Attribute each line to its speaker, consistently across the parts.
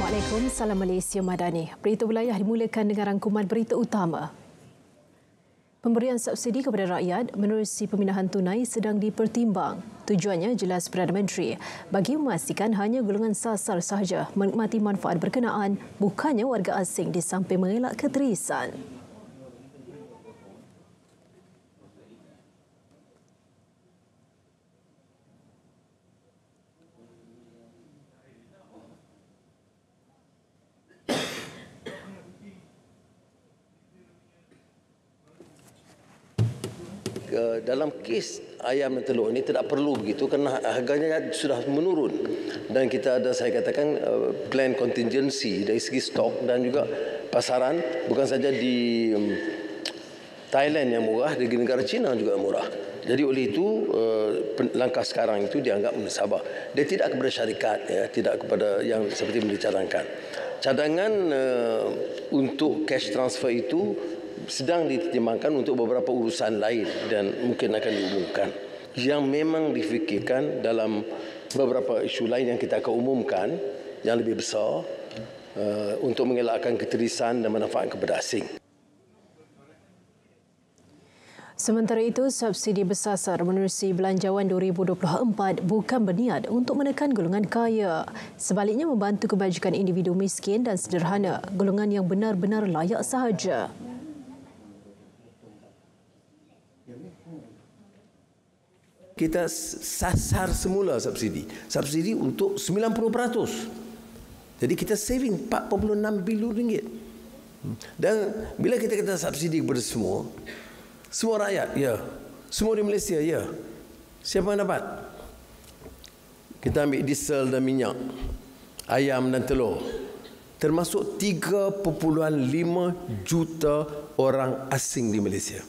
Speaker 1: Assalamualaikum, Salam Malaysia Madani. Berita wilayah dimulakan dengan rangkuman berita utama. Pemberian subsidi kepada rakyat menerusi pemindahan tunai sedang dipertimbang. Tujuannya jelas Perdana Menteri bagi memastikan hanya golongan sasar sahaja menikmati manfaat berkenaan, bukannya warga asing di samping mengelak keterisan.
Speaker 2: Dalam kes ayam dan telur ini tidak perlu begitu kerana harganya sudah menurun dan kita ada, saya katakan, plan contingency dari segi stok dan juga pasaran, bukan saja di Thailand yang murah, di negara China juga murah. Jadi oleh itu langkah sekarang itu dianggap musabah. Dia tidak kepada syarikat, ya, tidak kepada yang seperti yang dicanangkan. Cadangan untuk cash transfer itu sedang ditimbangkan untuk beberapa urusan lain dan mungkin akan diumumkan. Yang memang difikirkan dalam beberapa isu lain yang kita akan umumkan yang lebih besar untuk mengelakkan keterisan dan manfaat kepada asing.
Speaker 1: Sementara itu, subsidi bersasar menerusi Belanjawan 2024 bukan berniat untuk menekan golongan kaya. Sebaliknya membantu kebajikan individu miskin dan sederhana, golongan yang benar-benar layak sahaja.
Speaker 2: Kita sasar semula subsidi untuk 90%. Jadi kita saving 4.6 bilion ringgit. Dan bila kita kata subsidi kepada semua rakyat, ya, semua di Malaysia, ya, siapa yang dapat? Kita ambil diesel dan minyak, ayam dan telur, termasuk 3.5 juta orang asing di Malaysia.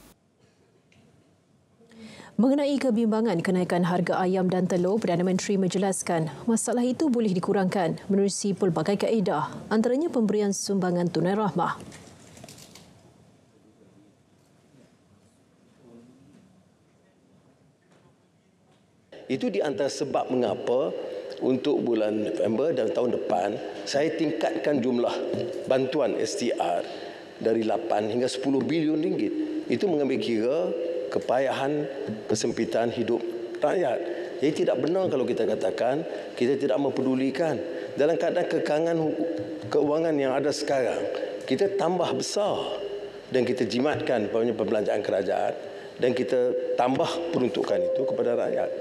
Speaker 1: Mengenai kebimbangan kenaikan harga ayam dan telur, Perdana Menteri menjelaskan masalah itu boleh dikurangkan menerusi pelbagai kaedah, antaranya pemberian sumbangan tunai rahmah.
Speaker 2: Itu di antara sebab mengapa untuk bulan November dan tahun depan saya tingkatkan jumlah bantuan STR dari 8 hingga 10 bilion ringgit. Itu mengambil kira kepayahan kesempitan hidup rakyat. Jadi tidak benar kalau kita katakan kita tidak mempedulikan. Dalam keadaan kekangan keuangan yang ada sekarang, kita tambah besar dan kita jimatkan pembelanjaan kerajaan dan kita tambah peruntukan itu kepada rakyat.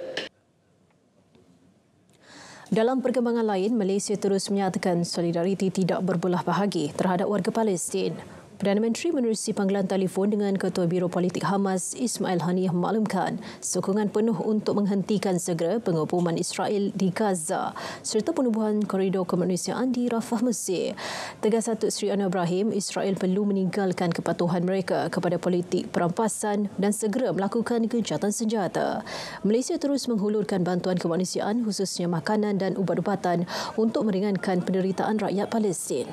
Speaker 1: Dalam perkembangan lain, Malaysia terus menyatakan solidariti tidak berbelah bahagi terhadap warga Palestin. Perdana Menteri menerusi panggilan telefon dengan Ketua Biro Politik Hamas Ismail Haniyeh memaklumkan sokongan penuh untuk menghentikan segera pengebuman Israel di Gaza serta penubuhan koridor kemanusiaan di Rafah, Mesir. Tegas Datuk Seri Anwar Ibrahim, Israel perlu meninggalkan kepatuhan mereka kepada politik perampasan dan segera melakukan gencatan senjata. Malaysia terus menghulurkan bantuan kemanusiaan khususnya makanan dan ubat-ubatan untuk meringankan penderitaan rakyat Palestin.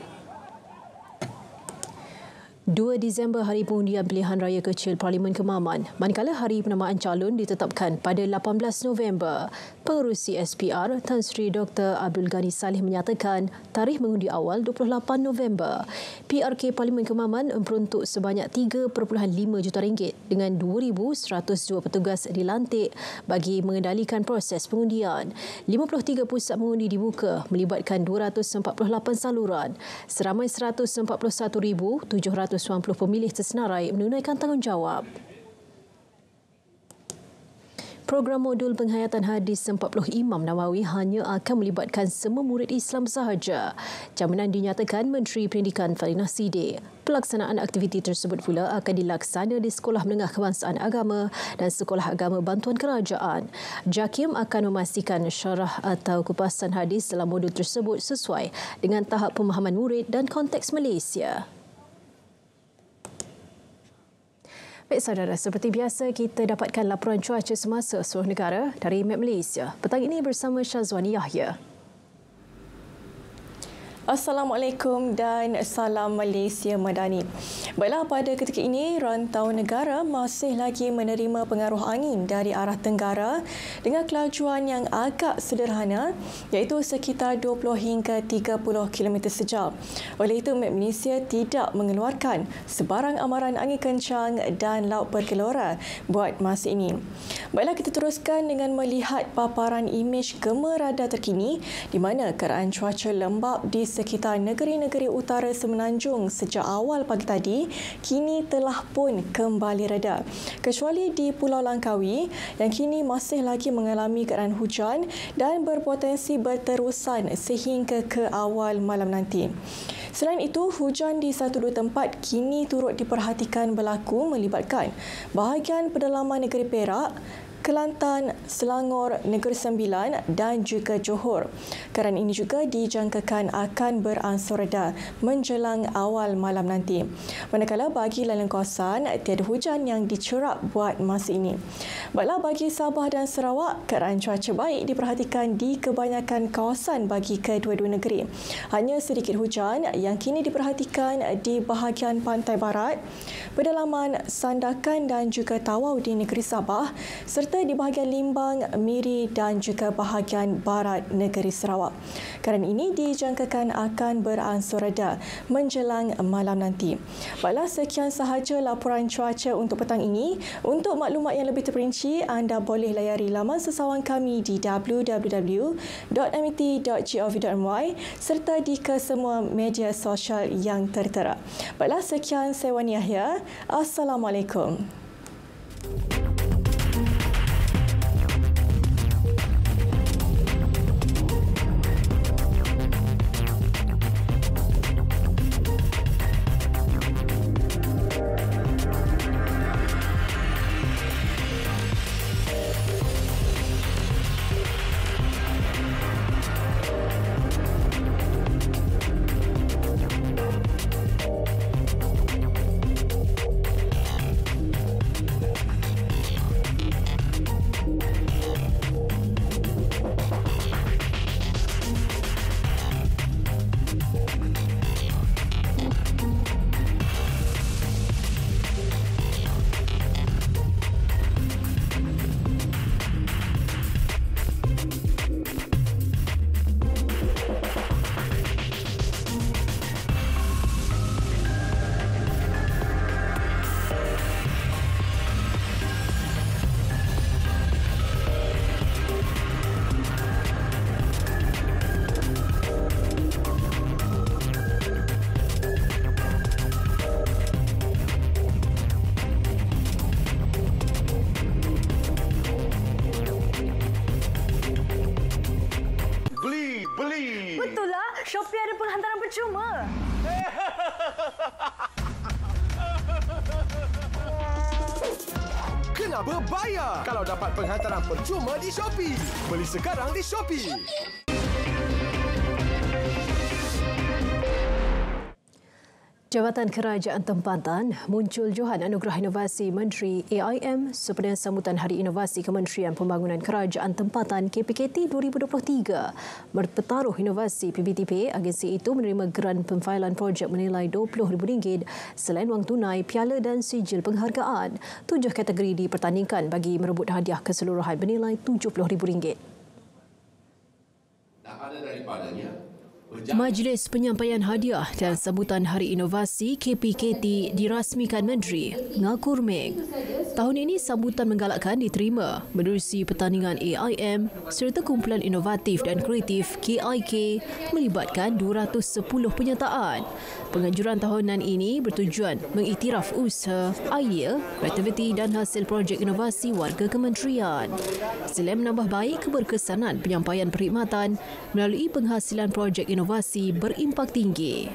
Speaker 1: 2 Disember Hari Pengundian Pilihan Raya Kecil Parlimen Kemaman, manakala hari penamaan calon ditetapkan pada 18 November. Pengerusi SPR Tan Sri Dr. Abdul Ghani Saleh menyatakan tarikh mengundi awal 28 November. PRK Parlimen Kemaman memperuntuk sebanyak 3.5 juta ringgit dengan 2,102 petugas dilantik bagi mengendalikan proses pengundian. 53 pusat mengundi dibuka melibatkan 248 saluran. Seramai 141,790 pemilih tersenarai menunaikan tanggungjawab. Program modul penghayatan hadis 40 Imam Nawawi hanya akan melibatkan semua murid Islam sahaja. Jaminan dinyatakan Menteri Pendidikan Fadlinah Siddiq. Pelaksanaan aktiviti tersebut pula akan dilaksana di Sekolah Menengah Kebangsaan Agama dan Sekolah Agama Bantuan Kerajaan. JAKIM akan memastikan syarah atau kupasan hadis dalam modul tersebut sesuai dengan tahap pemahaman murid dan konteks Malaysia. Baik saudara, seperti biasa kita dapatkan laporan cuaca semasa seluruh negara dari Map Malaysia. Petang ini bersama Syazwani Yahya.
Speaker 3: Assalamualaikum dan salam Malaysia Madani. Baiklah, pada ketika ini rantau negara masih lagi menerima pengaruh angin dari arah tenggara dengan kelajuan yang agak sederhana iaitu sekitar 20 hingga 30 km sejam. Oleh itu, Met Malaysia tidak mengeluarkan sebarang amaran angin kencang dan laut bergelora buat masa ini. Baiklah, kita teruskan dengan melihat paparan imej gema radar terkini di mana keadaan cuaca lembap di sekitar negeri-negeri utara Semenanjung sejak awal pagi tadi kini telah pun kembali reda. Kecuali di Pulau Langkawi yang kini masih lagi mengalami keadaan hujan dan berpotensi berterusan sehingga ke awal malam nanti. Selain itu, hujan di satu dua tempat kini turut diperhatikan berlaku melibatkan bahagian pedalaman negeri Perak, Kelantan, Selangor, Negeri Sembilan dan juga Johor. Keadaan ini juga dijangkakan akan beransur reda menjelang awal malam nanti. Manakala bagi lain kawasan, tiada hujan yang dicerap buat masa ini. Baiklah, bagi Sabah dan Sarawak, keadaan cuaca baik diperhatikan di kebanyakan kawasan bagi kedua-dua negeri. Hanya sedikit hujan yang kini diperhatikan di bahagian pantai barat, pedalaman Sandakan dan juga Tawau di negeri Sabah serta di bahagian Limbang, Miri dan juga bahagian barat negeri Sarawak. Keadaan ini dijangkakan akan beransur reda menjelang malam nanti. Baiklah, sekian sahaja laporan cuaca untuk petang ini. Untuk maklumat yang lebih terperinci, anda boleh layari laman sesawan kami di www.met.gov.my serta di kesemua media sosial yang tertera. Baiklah, sekian saya Wani Yahya. Assalamualaikum.
Speaker 4: Betul lah, Shopee ada penghantaran percuma.
Speaker 5: Kena berbayar kalau dapat penghantaran percuma di Shopee. Beli sekarang di Shopee.
Speaker 1: Jabatan Kerajaan Tempatan muncul Johan Anugerah Inovasi Menteri AIM sempena sambutan Hari Inovasi Kementerian Pembangunan Kerajaan Tempatan KPKT 2023. Berpetaruh Inovasi PBTP, agensi itu menerima geran pemfailan projek menilai RM20,000 selain wang tunai, piala dan sijil penghargaan. 7 kategori dipertandingkan bagi merebut hadiah keseluruhan bernilai RM70,000.
Speaker 6: Dah ada daripadanya.
Speaker 1: Majlis penyampaian hadiah dan sambutan Hari Inovasi KPKT dirasmikan Menteri Ngakur Meng. Tahun ini sambutan menggalakkan diterima menerusi pertandingan AIM serta kumpulan inovatif dan kreatif KIK melibatkan 210 penyertaan. Penganjuran tahunan ini bertujuan mengiktiraf usaha, idea, kreativiti dan hasil projek inovasi warga kementerian. Selain menambah baik keberkesanan penyampaian perkhidmatan melalui penghasilan projek inovasi berimpak tinggi.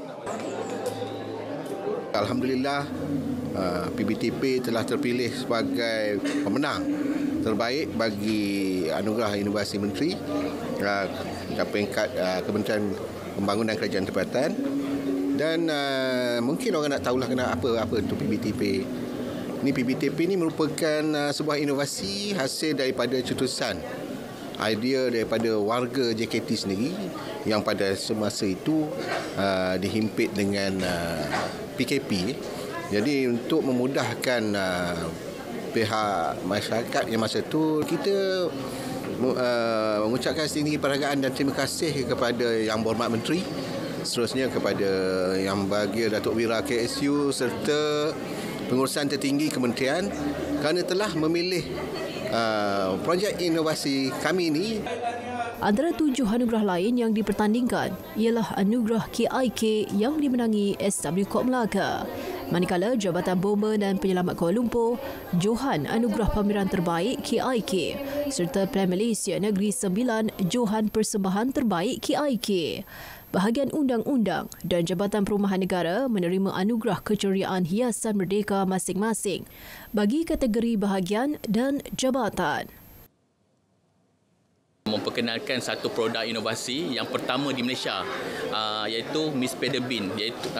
Speaker 6: Alhamdulillah, PBTP telah terpilih sebagai pemenang terbaik bagi Anugerah Inovasi Menteri dan peringkat Kementerian Pembangunan Kerajaan Tempatan. Dan mungkin orang nak tahulah apa itu PBTP. Ini PBTP ini merupakan sebuah inovasi hasil daripada cetusan idea daripada warga JKT sendiri yang pada semasa itu dihimpit dengan PKP. Jadi untuk memudahkan pihak masyarakat yang masa itu, kita mengucapkan setinggi penghargaan dan terima kasih kepada Yang Berhormat Menteri, seterusnya kepada Yang Bahagia Datuk Wira KSU serta pengurusan tertinggi kementerian kerana telah memilih projek inovasi kami ini.
Speaker 1: Antara 7 anugerah lain yang dipertandingkan ialah anugerah KIK yang dimenangi SW Corp Melaka. Manakala Jabatan Bomber dan Penyelamat Kuala Lumpur, Johan Anugerah Pameran Terbaik KIK serta Plan Malaysia Negeri Sembilan Johan Persembahan Terbaik KIK. Bahagian Undang-Undang dan Jabatan Perumahan Negara menerima anugerah keceriaan hiasan merdeka masing-masing bagi kategori bahagian dan jabatan.
Speaker 7: Memperkenalkan satu produk inovasi yang pertama di Malaysia, iaitu Miss Pedal Bin, iaitu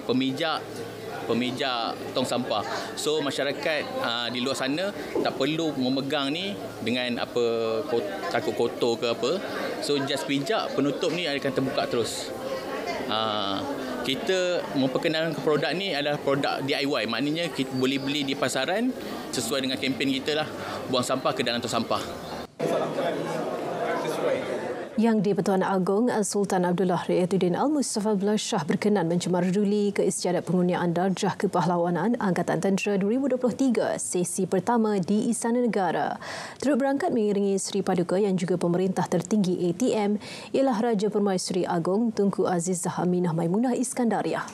Speaker 7: pemijak tong sampah. So masyarakat di luar sana tak perlu memegang ni dengan takut kotor ke apa. So just pijak, penutup ni akan terbuka terus. Kita memperkenalkan produk ni adalah produk DIY, maknanya kita boleh beli di pasaran sesuai dengan kempen kita lah, buang sampah ke dalam tong sampah.
Speaker 1: Yang di-Pertuan Agong Sultan Abdullah Riyatuddin Al-Mustafa Bilal Shah berkenan mencemaruli ke istiadat pengurniaan Darjah Kepahlawanan Angkatan Tentera 2023 sesi pertama di Istana Negara. Turut berangkat mengiringi Seri Paduka yang juga pemerintah tertinggi ATM ialah Raja Permaisuri Agong Tunku Azizah Aminah Maimunah Iskandariah.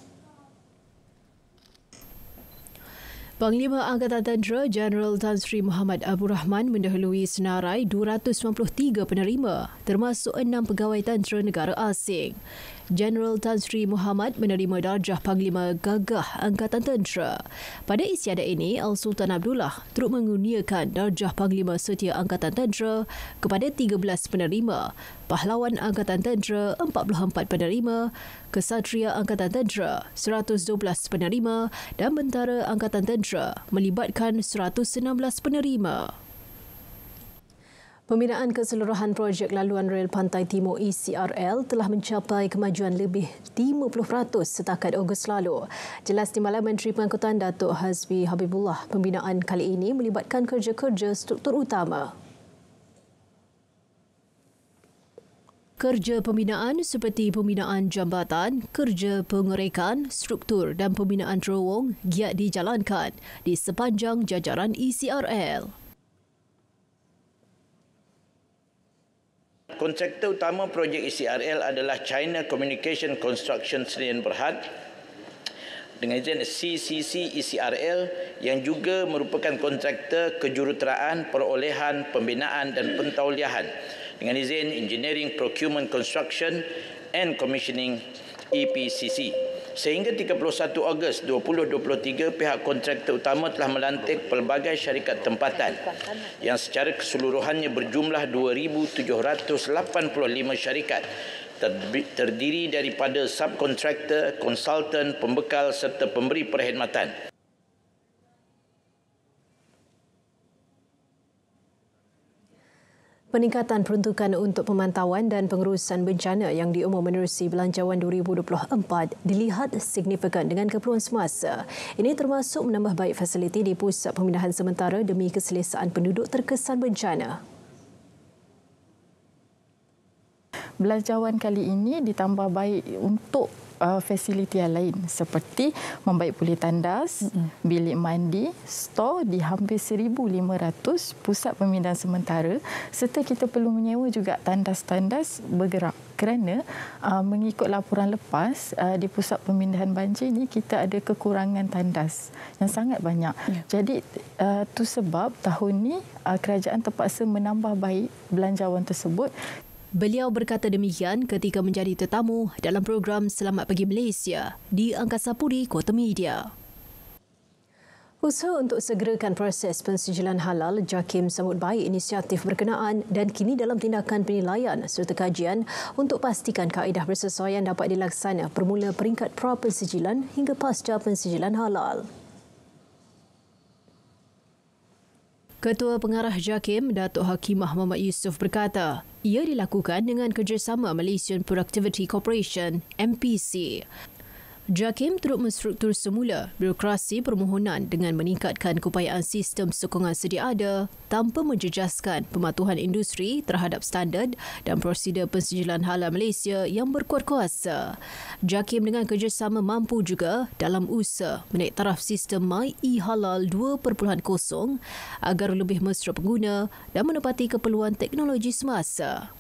Speaker 1: Panglima Angkatan Tentera Jeneral Tan Sri Muhammad Abdul Rahman mendahului senarai 293 penerima termasuk 6 pegawai tentera negara asing. Jeneral Tan Sri Muhammad menerima darjah Panglima Gagah Angkatan Tentera. Pada istiadat ini, Al-Sultan Abdullah turut mengurniakan darjah Panglima Setia Angkatan Tentera kepada 13 penerima, Pahlawan Angkatan Tentera 44 penerima, Kesatria Angkatan Tentera 112 penerima dan Bentara Angkatan Tentera melibatkan 116 penerima. Pembinaan keseluruhan projek laluan rel Pantai Timur ECRL telah mencapai kemajuan lebih 50% setakat Ogos lalu. Jelas Timbalan Menteri Pengangkutan Datuk Hazmi Habibullah, pembinaan kali ini melibatkan kerja-kerja struktur utama. Kerja pembinaan seperti pembinaan jambatan, kerja pengerekan, struktur dan pembinaan terowong giat dijalankan di sepanjang jajaran ECRL.
Speaker 8: Kontraktor utama projek ECRL adalah China Communication Construction Sdn Bhd dengan izin CCC ECRL yang juga merupakan kontraktor kejuruteraan, perolehan, pembinaan dan pentauliahan dengan izin Engineering Procurement Construction and Commissioning EPCC. Sehingga 31 Ogos 2023, pihak kontraktor utama telah melantik pelbagai syarikat tempatan yang secara keseluruhannya berjumlah 2,785 syarikat terdiri daripada subkontraktor, konsultan, pembekal serta pemberi perkhidmatan.
Speaker 1: Peningkatan peruntukan untuk pemantauan dan pengurusan bencana yang diumum menerusi Belanjawan 2024 dilihat signifikan dengan keperluan semasa. Ini termasuk menambah baik fasiliti di pusat pemindahan sementara demi keselesaan penduduk terkesan bencana.
Speaker 9: Belanjawan kali ini ditambah baik untuk fasiliti yang lain seperti membaik pulih tandas, bilik mandi, stor di hampir 1,500 pusat pemindahan sementara serta kita perlu menyewa juga tandas-tandas bergerak kerana mengikut laporan lepas di pusat pemindahan banjir ini kita ada kekurangan tandas yang sangat banyak. Jadi itu sebab tahun ini kerajaan terpaksa menambah baik belanjawan tersebut.
Speaker 1: Beliau berkata demikian ketika menjadi tetamu dalam program Selamat Pagi Malaysia di Angkasa Puri, Kota Media. Usaha untuk segerakan proses pensijilan halal, JAKIM sambut baik inisiatif berkenaan dan kini dalam tindakan penilaian serta kajian untuk pastikan kaedah bersesuaian dapat dilaksana bermula peringkat pra-pensijilan hingga pasca pensijilan halal. Ketua Pengarah JAKIM, Datuk Hakimah Muhammad Yusof berkata, ia dilakukan dengan kerjasama Malaysian Productivity Corporation, MPC. JAKIM turut menstruktur semula birokrasi permohonan dengan meningkatkan keupayaan sistem sokongan sedia ada tanpa menjejaskan pematuhan industri terhadap standard dan prosedur pensijilan halal Malaysia yang berkuat kuasa. JAKIM dengan kerjasama mampu juga dalam usaha menaik taraf sistem MyEHalal 2.0 agar lebih mesra pengguna dan menepati keperluan teknologi semasa.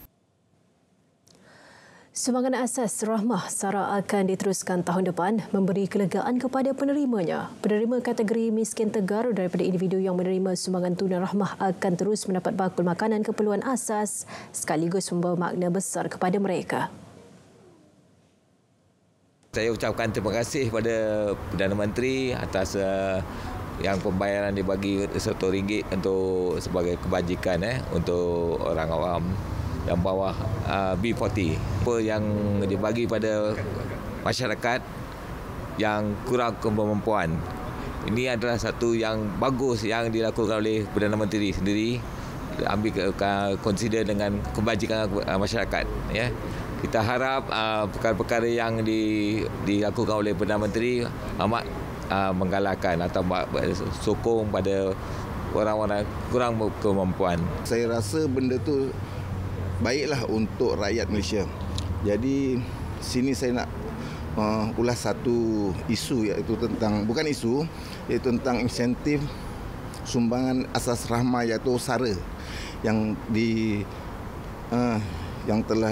Speaker 1: Sumbangan asas Rahmah SARA akan diteruskan tahun depan memberi kelegaan kepada penerimanya. Penerima kategori miskin tegar daripada individu yang menerima sumbangan tunai Rahmah akan terus mendapat bakul makanan keperluan asas sekaligus membawa makna besar kepada mereka.
Speaker 10: Saya ucapkan terima kasih kepada Perdana Menteri atas yang pembayaran dibagi RM1 untuk sebagai kebajikan untuk orang awam yang bawah B40. Apa yang dibagi pada masyarakat yang kurang kemampuan. Ini adalah satu yang bagus yang dilakukan oleh Perdana Menteri sendiri. Ambil consider dengan kebajikan masyarakat. Ya. Kita harap perkara-perkara yang dilakukan oleh Perdana Menteri amat menggalakkan atau sokong pada orang-orang kurang kemampuan.
Speaker 6: Saya rasa benda tu baiklah untuk rakyat Malaysia. Jadi sini saya nak ulas satu isu, iaitu tentang, bukan isu, iaitu tentang insentif sumbangan asas rahmah iaitu SARA yang telah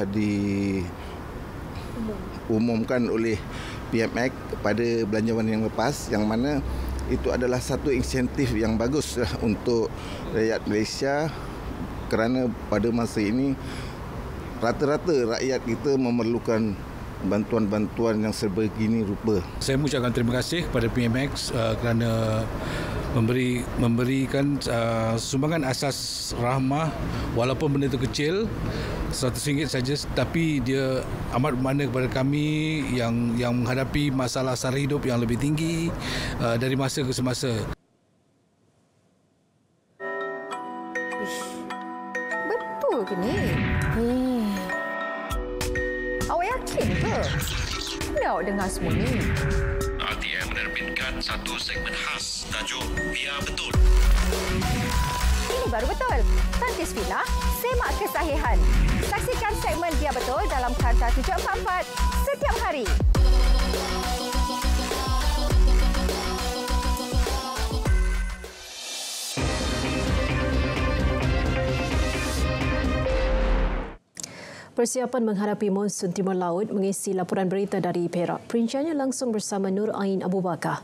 Speaker 6: diumumkan oleh PMX pada belanjawan yang lepas, yang mana itu adalah satu insentif yang bagus untuk rakyat Malaysia. Kerana pada masa ini rata-rata rakyat kita memerlukan bantuan-bantuan yang sebegini rupa.
Speaker 11: Saya mengucapkan terima kasih kepada PMX kerana memberikan sumbangan asas rahmah, walaupun benda itu kecil, RM100 saja, tapi dia amat bermakna kepada kami yang menghadapi masalah sara hidup yang lebih tinggi dari masa ke semasa.
Speaker 12: Ke ni? Awak yakin ke? Bila awak dengar semua ni?
Speaker 13: RTM menerbitkan satu segmen khas tajuk Biar Betul.
Speaker 12: Ini baru betul. Tantis Fitnah, semak kesahihan. Saksikan segmen Biar Betul dalam Carta 744 setiap hari.
Speaker 1: Persiapan menghadapi monsun Timur Laut mengisi laporan berita dari Perak. Perinciannya langsung bersama Nur Ain Abu Bakar.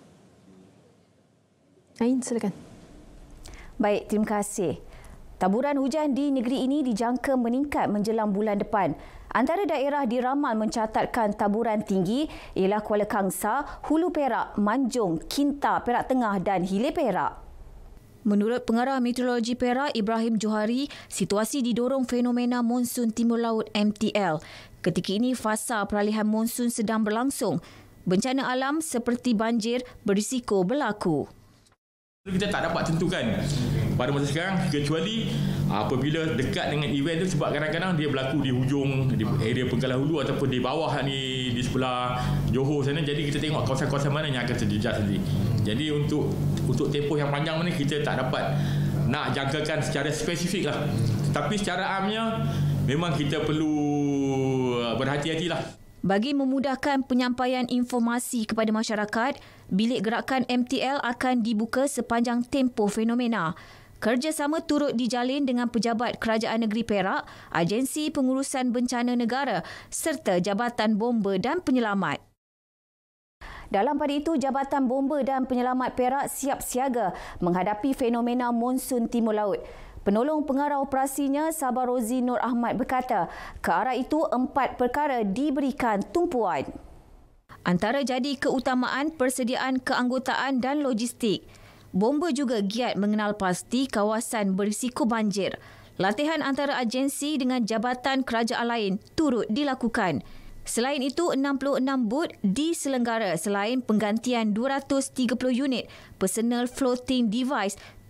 Speaker 1: Ain, silakan.
Speaker 14: Baik, terima kasih. Taburan hujan di negeri ini dijangka meningkat menjelang bulan depan. Antara daerah diramal mencatatkan taburan tinggi ialah Kuala Kangsar, Hulu Perak, Manjung, Kinta, Perak Tengah dan Hilir Perak. Menurut Pengarah Meteorologi Perak Ibrahim Johari, situasi didorong fenomena monsun Timur Laut MTL. Ketika ini fasa peralihan monsun sedang berlangsung. Bencana alam seperti banjir berisiko berlaku.
Speaker 15: Kita tak dapat tentukan pada masa sekarang, kecuali apabila dekat dengan event itu, sebab kadang-kadang dia berlaku di hujung, di area Pengkalan Hulu ataupun di bawah ni, di sebelah Johor sana. Jadi kita tengok kawasan-kawasan mana yang akan terjejas nanti. Jadi untuk tempoh yang panjang ni kita tak dapat nak jangkakan secara spesifik lah. Tapi secara amnya memang kita perlu berhati-hatilah.
Speaker 14: Bagi memudahkan penyampaian informasi kepada masyarakat, bilik gerakan MTL akan dibuka sepanjang tempoh fenomena. Kerjasama turut dijalin dengan pejabat Kerajaan Negeri Perak, Agensi Pengurusan Bencana Negara serta Jabatan Bomba dan Penyelamat. Dalam pada itu, Jabatan Bomba dan Penyelamat Perak siap siaga menghadapi fenomena monsun Timur Laut. Penolong pengarah operasinya, Sabah Rozi Nur Ahmad berkata, ke arah itu 4 perkara diberikan tumpuan. Antara jadi keutamaan persediaan keanggotaan dan logistik. Bomba juga giat mengenal pasti kawasan berisiko banjir. Latihan antara agensi dengan jabatan kerajaan lain turut dilakukan. Selain itu, 66 booth diselenggara selain penggantian 230 unit personal floating device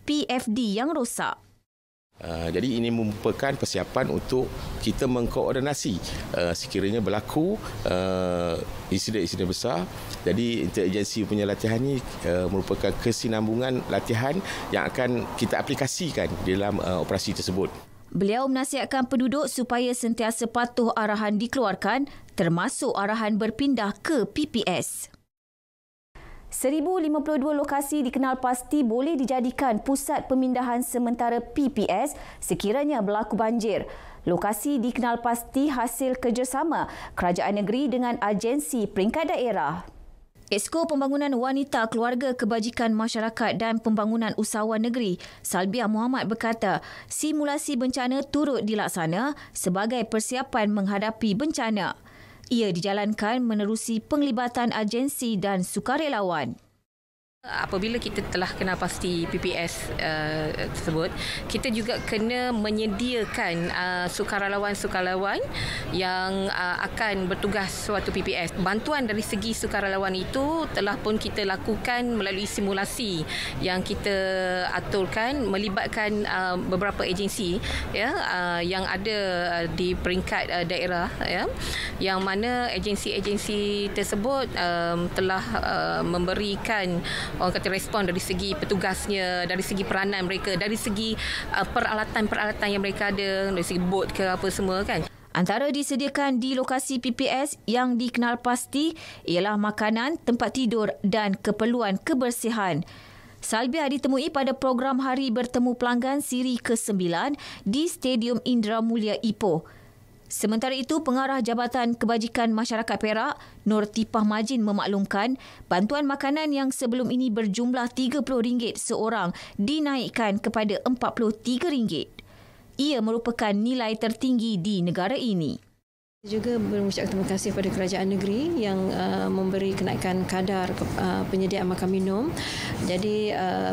Speaker 14: PFD yang rosak.
Speaker 16: Jadi ini merupakan persiapan untuk kita mengkoordinasi sekiranya berlaku insiden-insiden besar. Jadi interagensi punya latihan ini merupakan kesinambungan latihan yang akan kita aplikasikan dalam operasi tersebut.
Speaker 14: Beliau menasihatkan penduduk supaya sentiasa patuh arahan dikeluarkan termasuk arahan berpindah ke PPS. 1,052 lokasi dikenal pasti boleh dijadikan pusat pemindahan sementara PPS sekiranya berlaku banjir. Lokasi dikenal pasti hasil kerjasama kerajaan negeri dengan agensi peringkat daerah. Exco Pembangunan Wanita Keluarga Kebajikan Masyarakat dan Pembangunan Usahawan Negeri, Salbiah Muhammad berkata, simulasi bencana turut dilaksana sebagai persiapan menghadapi bencana. Ia dijalankan menerusi penglibatan agensi dan sukarelawan.
Speaker 17: Apabila kita telah kenal pasti PPS tersebut, kita juga kena menyediakan sukarelawan-sukarelawan yang akan bertugas suatu PPS. Bantuan dari segi sukarelawan itu telah pun kita lakukan melalui simulasi yang kita aturkan melibatkan beberapa agensi yang ada di peringkat daerah yang mana agensi-agensi tersebut telah memberikan orang kata respon dari segi petugasnya, dari segi peranan mereka, dari segi peralatan-peralatan yang mereka ada, dari segi bot ke apa semua kan.
Speaker 14: Antara disediakan di lokasi PPS yang dikenal pasti ialah makanan, tempat tidur dan keperluan kebersihan. Salbiah ditemui pada program Hari Bertemu Pelanggan siri ke-9 di Stadium Indra Mulia Ipoh. Sementara itu, Pengarah Jabatan Kebajikan Masyarakat Perak, Nur Tipah Majin memaklumkan bantuan makanan yang sebelum ini berjumlah RM30 seorang dinaikkan kepada RM43. Ia merupakan nilai tertinggi di negara ini.
Speaker 1: Juga mengucapkan terima kasih kepada kerajaan negeri yang memberi kenaikan kadar penyediaan makan minum. Jadi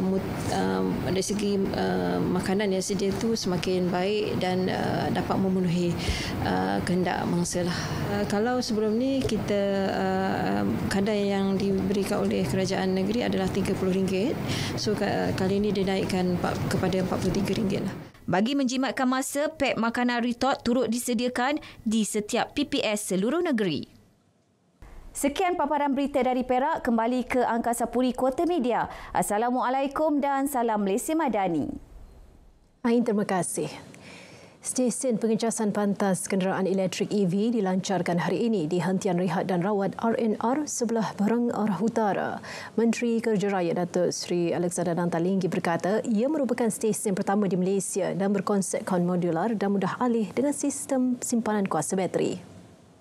Speaker 1: dari segi makanan yang sedia itu semakin baik dan dapat memenuhi kehendak mangsa lah. Kalau sebelum ni kita kadar yang diberikan oleh kerajaan negeri adalah RM30. So kali ini dinaikkan kepada RM43 lah.
Speaker 14: Bagi menjimatkan masa, pek makanan retort turut disediakan di setiap PPS seluruh negeri. Sekian paparan berita dari Perak, kembali ke Angkasa Puri Kota Media. Assalamualaikum dan salam Malaysia Madani.
Speaker 1: Terima kasih. Stesen pengecasan pantas kenderaan elektrik EV dilancarkan hari ini di Hentian Rehat dan Rawat RNR sebelah Barang Arah Utara. Menteri Kerja Raya Datuk Seri Alexander Nantalinggi berkata ia merupakan stesen pertama di Malaysia dan berkonsepkan modular dan mudah alih dengan sistem simpanan kuasa bateri.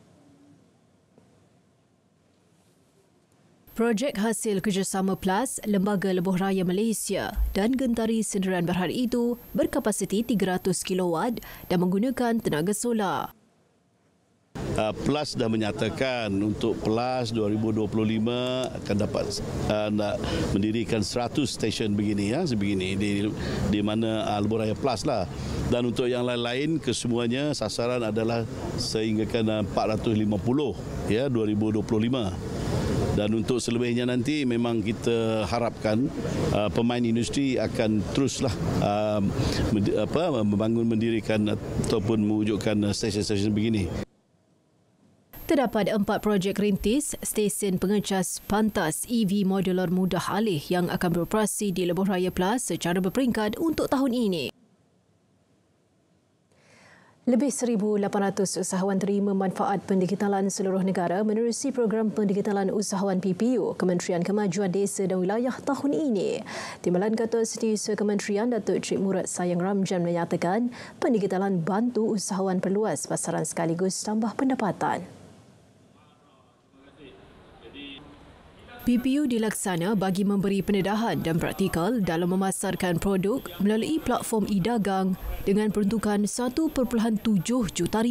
Speaker 1: Projek hasil kerjasama PLAS, Lembaga Lebuh Raya Malaysia dan Gentari Senderan Berhad itu berkapasiti 300 kW dan menggunakan tenaga solar.
Speaker 18: PLAS dah menyatakan untuk PLAS 2025 akan dapat nak mendirikan 100 stesen begini sebegini di mana Lebuh Raya PLAS lah. Dan untuk yang lain-lain kesemuanya sasaran adalah sehinggakan 450 2025. Dan untuk selebihnya nanti memang kita harapkan pemain industri akan teruslah mendirikan ataupun mewujudkan stesen-stesen begini.
Speaker 1: Terdapat 4 projek rintis stesen pengecas pantas EV modular mudah alih yang akan beroperasi di Lebuh Raya PLAS secara berperingkat untuk tahun ini. Lebih 1,800 usahawan terima manfaat pendigitalan seluruh negara menerusi program pendigitalan usahawan PPU Kementerian Kemajuan Desa dan Wilayah tahun ini. Timbalan Ketua Setiausaha Kementerian Datuk Cik Murad Sayang Ramjan menyatakan pendigitalan bantu usahawan perluas pasaran sekaligus tambah pendapatan. PPU dilaksana bagi memberi pendedahan dan praktikal dalam memasarkan produk melalui platform e-dagang dengan peruntukan RM1.7 juta.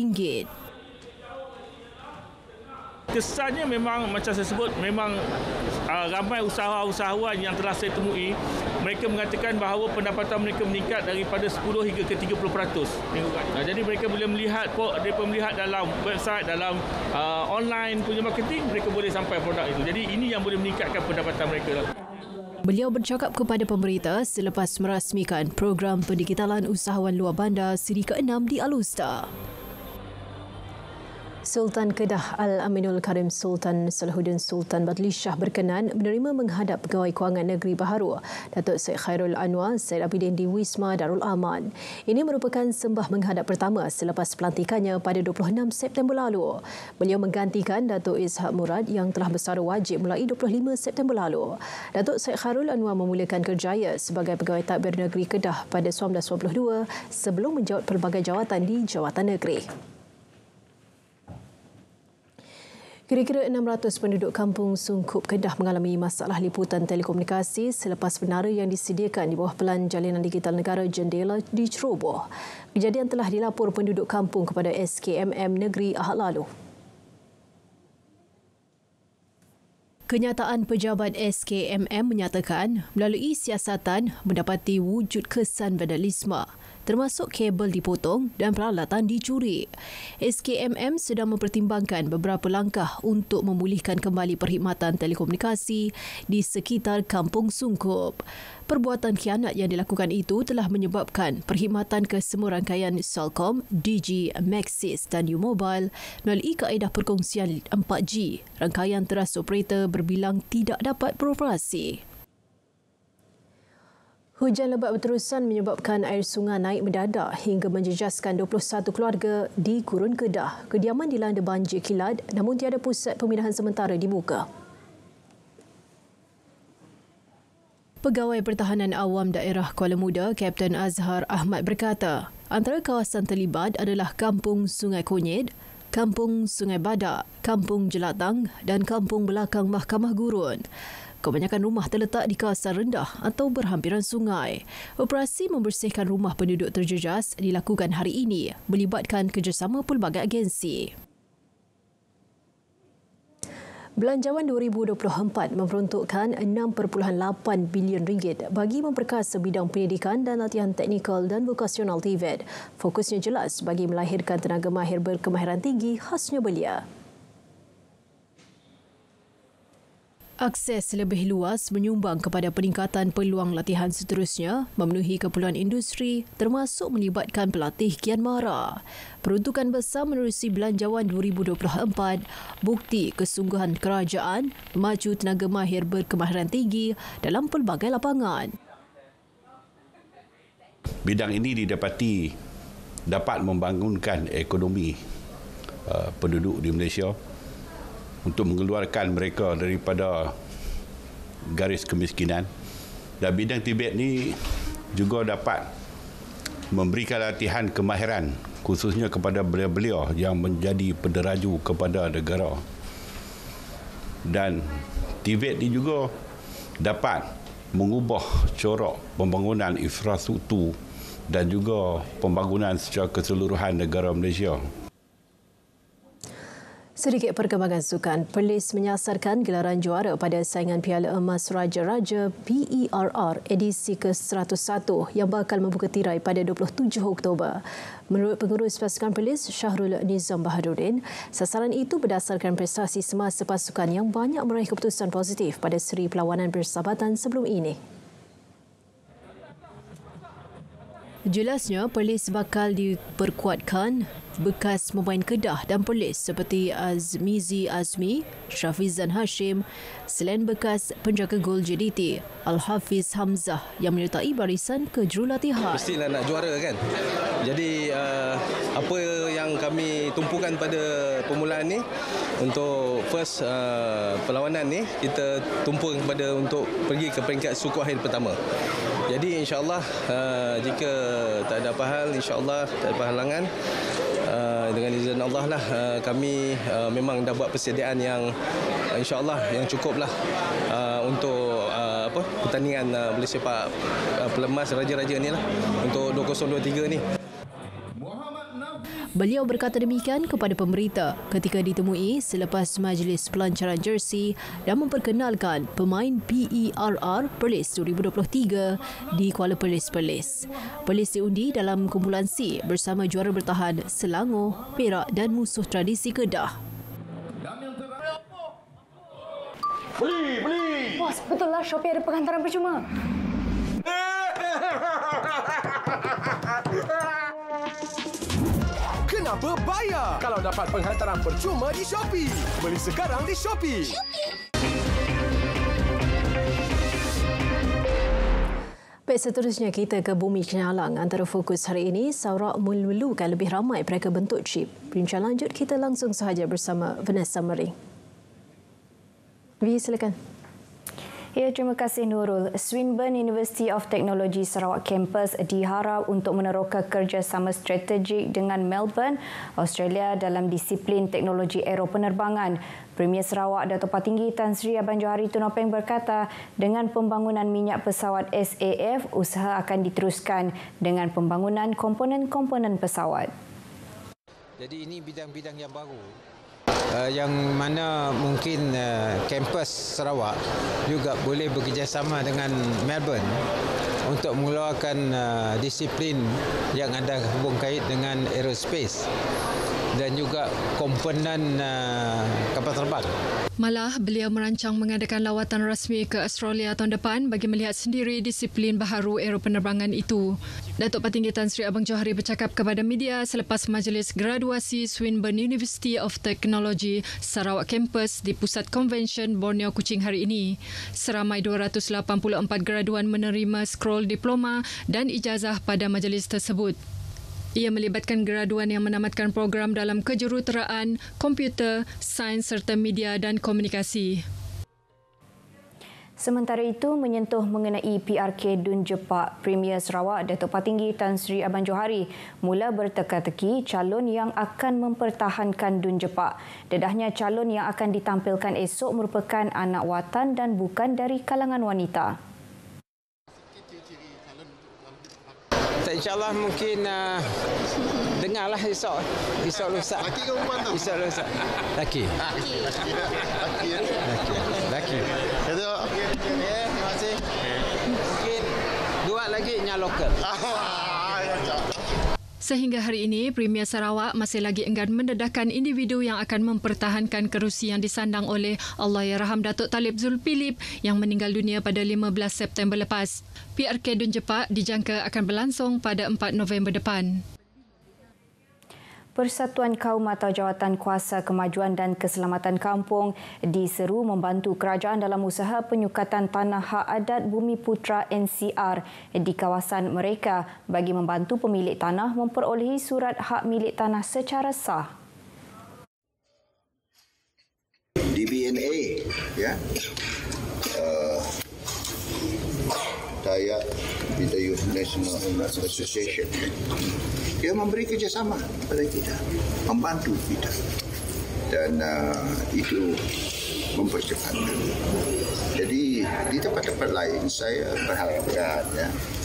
Speaker 15: Kesannya memang macam saya sebut, memang ramai usahawan yang telah saya temui, mereka mengatakan bahawa pendapatan mereka meningkat daripada 10 hingga ke 30%. Jadi mereka boleh melihat dalam website, dalam online punya marketing, mereka boleh sampai produk itu. Jadi ini yang boleh meningkatkan pendapatan mereka.
Speaker 1: Beliau bercakap kepada pemberita selepas merasmikan program pendigitalan usahawan luar bandar siri ke-6 di Alustar. Sultan Kedah Al-Aminul Karim Sultan Salahuddin Sultan Badlishah berkenan menerima menghadap Pegawai Kewangan Negeri baharu Datuk Syed Khairul Anwar Syed Abidin di Wisma Darul Aman. Ini merupakan sembah menghadap pertama selepas pelantikannya pada 26 September lalu. Beliau menggantikan Datuk Ishak Murad yang telah bersara wajib mulai 25 September lalu. Datuk Syed Khairul Anwar memulakan kerjaya sebagai Pegawai Tadbir Negeri Kedah pada 1992 sebelum menjawat pelbagai jawatan di jawatan negeri. Kira-kira 600 penduduk kampung Sungkup Kedah mengalami masalah liputan telekomunikasi selepas menara yang disediakan di bawah Pelan Jalinan Digital Negara Jendela diceroboh. Kejadian telah dilapor penduduk kampung kepada SKMM Negeri Ahad lalu. Kenyataan pejabat SKMM menyatakan melalui siasatan mendapati wujud kesan vandalisme, termasuk kabel dipotong dan peralatan dicuri. SKMM sedang mempertimbangkan beberapa langkah untuk memulihkan kembali perkhidmatan telekomunikasi di sekitar Kampung Sungkup. Perbuatan khianat yang dilakukan itu telah menyebabkan perkhidmatan ke semua rangkaian Celcom, Digi, Maxis dan U-Mobile melalui kaedah perkongsian 4G. Rangkaian teras operator berbilang tidak dapat beroperasi. Hujan lebat berterusan menyebabkan air sungai naik mendadak hingga menjejaskan 21 keluarga di Gurun Kedah. Kediaman dilanda banjir kilat namun tiada pusat pemindahan sementara dibuka. Pegawai Pertahanan Awam Daerah Kuala Muda, Kapten Azhar Ahmad berkata, antara kawasan terlibat adalah Kampung Sungai Konyet, Kampung Sungai Badak, Kampung Jelatang dan Kampung Belakang Mahkamah Gurun. Kebanyakan rumah terletak di kawasan rendah atau berhampiran sungai. Operasi membersihkan rumah penduduk terjejas dilakukan hari ini melibatkan kerjasama pelbagai agensi. Belanjawan 2024 memperuntukkan RM6.8 bilion bagi memperkasa bidang pendidikan dan latihan teknikal dan vokasional TVET. Fokusnya jelas bagi melahirkan tenaga mahir berkemahiran tinggi khasnya belia. Akses lebih luas menyumbang kepada peningkatan peluang latihan seterusnya memenuhi keperluan industri termasuk melibatkan pelatih kian mara. Peruntukan besar menerusi Belanjawan 2024 bukti kesungguhan kerajaan memacu tenaga mahir berkemahiran tinggi dalam pelbagai lapangan.
Speaker 18: Bidang ini didapati dapat membangunkan ekonomi penduduk di Malaysia untuk mengeluarkan mereka daripada garis kemiskinan. Dan bidang TVET ni juga dapat memberikan latihan kemahiran khususnya kepada belia-belia yang menjadi penderaju kepada negara. Dan TVET ni juga dapat mengubah corak pembangunan infrastruktur dan juga pembangunan secara keseluruhan negara Malaysia.
Speaker 1: Sedikit perkembangan sukan, Perlis menyasarkan gelaran juara pada saingan Piala Emas Raja-Raja PERR edisi ke-101 yang bakal membuka tirai pada 27 Oktober. Menurut pengurus pasukan Perlis, Syahrul Nizam Bahaduddin, sasaran itu berdasarkan prestasi semasa pasukan yang banyak meraih keputusan positif pada seri perlawanan persahabatan sebelum ini. Jelasnya, Perlis bakal diperkuatkan bekas pemain Kedah dan Perlis seperti Azmizi Azmi, Syafizan Hashim, selain bekas penjaga gol JDT, Al-Hafiz Hamzah yang menyertai barisan ke jurulatihan.
Speaker 19: Mestilah nak juara kan. Jadi apa yang kami tumpukan pada permulaan ni untuk first perlawanan ni kita tumpukan kepada untuk pergi ke peringkat suku akhir pertama. Jadi insya-Allah jika tak ada apa hal, insya-Allah tak ada apa halangan, dengan izin Allah lah kami memang dah buat persediaan yang insya-Allah yang cukuplah untuk pertandingan bola sepak pelemas raja-raja ni lah untuk 2023 ni.
Speaker 1: Beliau berkata demikian kepada pemberita ketika ditemui selepas majlis pelancaran jersey dan memperkenalkan pemain PERR Perlis 2023 di Kuala Perlis. Perlis diundi dalam kumpulan C bersama juara bertahan Selangor, Perak dan musuh tradisi Kedah.
Speaker 5: Beli!
Speaker 4: Bos, betul lah Shopee ada penghantaran percuma.
Speaker 5: Kenapa bayar kalau dapat penghantaran percuma di Shopee? Beli sekarang di Shopee.
Speaker 1: Baik, seterusnya kita ke Bumi Kenalang. Antara fokus hari ini, Sarawak memerlukan lebih ramai mereka bentuk chip. Bincang lanjut kita langsung sahaja bersama Vanessa Mering. Silakan.
Speaker 20: Ya, terima kasih Nurul. Swinburne University of Technology Sarawak Campus diharap untuk meneroka kerjasama strategik dengan Melbourne, Australia dalam disiplin teknologi aero penerbangan. Premier Sarawak Dato' Patinggi Tan Sri Abang Johari Tunopeng berkata, dengan pembangunan minyak pesawat SAF, usaha akan diteruskan dengan pembangunan komponen-komponen pesawat.
Speaker 21: Jadi ini bidang-bidang yang baru. Yang mana mungkin kampus Sarawak juga boleh bekerjasama dengan Melbourne untuk mengeluarkan disiplin yang ada hubung kait dengan aerospace dan juga komponen kapal terbang.
Speaker 22: Malah, beliau merancang mengadakan lawatan rasmi ke Australia tahun depan bagi melihat sendiri disiplin baharu aero penerbangan itu. Datuk Patinggi Tan Sri Abang Johari bercakap kepada media selepas majlis graduasi Swinburne University of Technology Sarawak Campus di Pusat Konvensyen Borneo Kuching hari ini. Seramai 284 graduan menerima scroll diploma dan ijazah pada majlis tersebut. Ia melibatkan graduan yang menamatkan program dalam kejuruteraan, komputer, sains serta media dan komunikasi.
Speaker 20: Sementara itu, menyentuh mengenai PRK Dun Jepak, Premier Sarawak Dato' Patinggi Tan Sri Abang Johari mula berteka-teki calon yang akan mempertahankan Dun Jepak. Dedahnya calon yang akan ditampilkan esok merupakan anak watan dan bukan dari kalangan wanita.
Speaker 21: InsyaAllah mungkin dengarlah esok lusa.
Speaker 6: Laki ke perempuan tu?
Speaker 21: Esok lusa. Laki. Laki. Terima kasih. Mungkin dua lagi yang lokal.
Speaker 22: Sehingga hari ini, Premier Sarawak masih lagi enggan mendedahkan individu yang akan mempertahankan kerusi yang disandang oleh Allahyarham Datuk Talib Zulkifli yang meninggal dunia pada 15 September lepas. PRK Dun Jepak dijangka akan berlangsung pada 4 November depan.
Speaker 20: Persatuan Kaum atau Jawatan Kuasa Kemajuan dan Keselamatan Kampung diseru membantu kerajaan dalam usaha penyukatan tanah hak adat Bumi Putra NCR di kawasan mereka bagi membantu pemilik tanah memperolehi surat hak milik tanah secara sah.
Speaker 23: DBNA, ya, Dayak Bidayuh National Association, dia memberi kerjasama kepada kita, membantu kita, dan itu mempercepatkan. Jadi di tempat-tempat lain saya berharapkan, ya,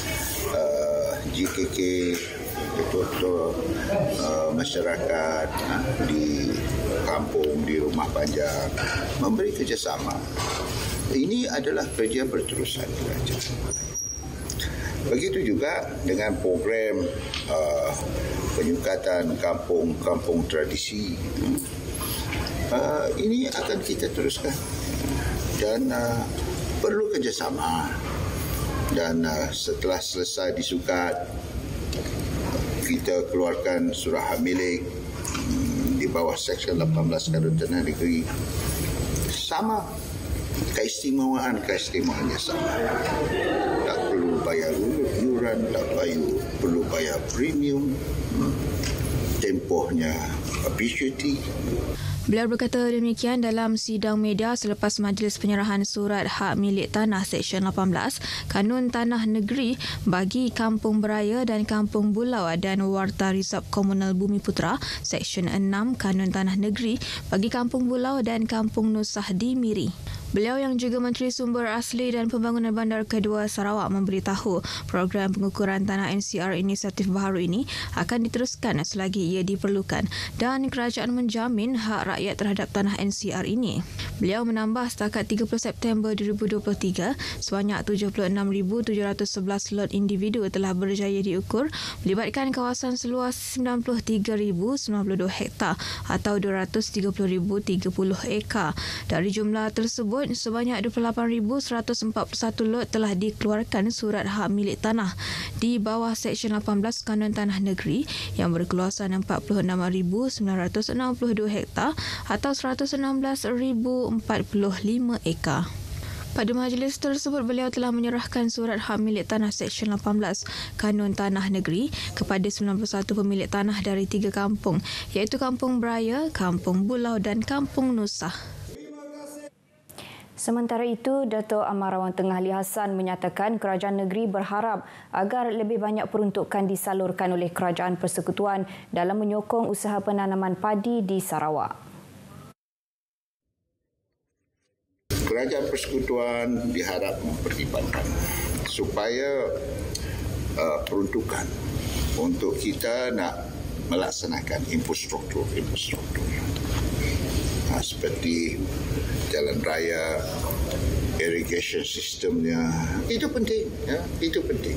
Speaker 23: GKK, betul-betul masyarakat di kampung, di rumah panjang memberi kerjasama. Ini adalah kerja berterusan kerajaan. Begitu juga dengan program penyukatan kampung-kampung tradisi. Ini akan kita teruskan dan perlu kerjasama. Dan setelah selesai disukat, kita keluarkan surah hak milik di bawah Seksyen 18 Kadun Tanah Negeri. Sama, keistimewaannya sama. Tak perlu bayar iuran, tak perlu bayar premium, tempohnya habituity.
Speaker 14: Beliau berkata demikian dalam sidang media selepas majlis penyerahan surat hak milik tanah Seksyen 18 Kanun Tanah Negeri bagi Kampung Beraya dan Kampung Bulau dan Warta Resort Komunal Bumi Putra Seksyen 6 Kanun Tanah Negeri bagi Kampung Bulau dan Kampung Nusah di Miri. Beliau yang juga Menteri Sumber Asli dan Pembangunan Bandar Kedua Sarawak memberitahu program pengukuran tanah NCR inisiatif baharu ini akan diteruskan selagi ia diperlukan dan kerajaan menjamin hak rakyat terhadap tanah NCR ini. Beliau menambah setakat 30 September 2023 sebanyak 76,711 lot individu telah berjaya diukur melibatkan kawasan seluas 93,092 hektar atau 230,030 ekar. Dari jumlah tersebut menyebut sebanyak 28,141 lot telah dikeluarkan surat hak milik tanah di bawah Seksyen 18 Kanun Tanah Negeri yang berkeluasan 46,962 hektar atau 116,045 ekar. Pada majlis tersebut, beliau telah menyerahkan surat hak milik tanah Seksyen 18 Kanun Tanah Negeri kepada 91 pemilik tanah dari 3 kampung iaitu Kampung Beraya, Kampung Bulau dan Kampung Nusah.
Speaker 20: Sementara itu, Dato' Amarawan Tengah Ali Hassan menyatakan kerajaan negeri berharap agar lebih banyak peruntukan disalurkan oleh Kerajaan Persekutuan dalam menyokong usaha penanaman padi di Sarawak.
Speaker 23: Kerajaan Persekutuan diharap mempertimbangkan supaya peruntukan untuk kita nak melaksanakan infrastruktur seperti jalan raya, irrigation sistemnya, itu penting, ya, itu penting.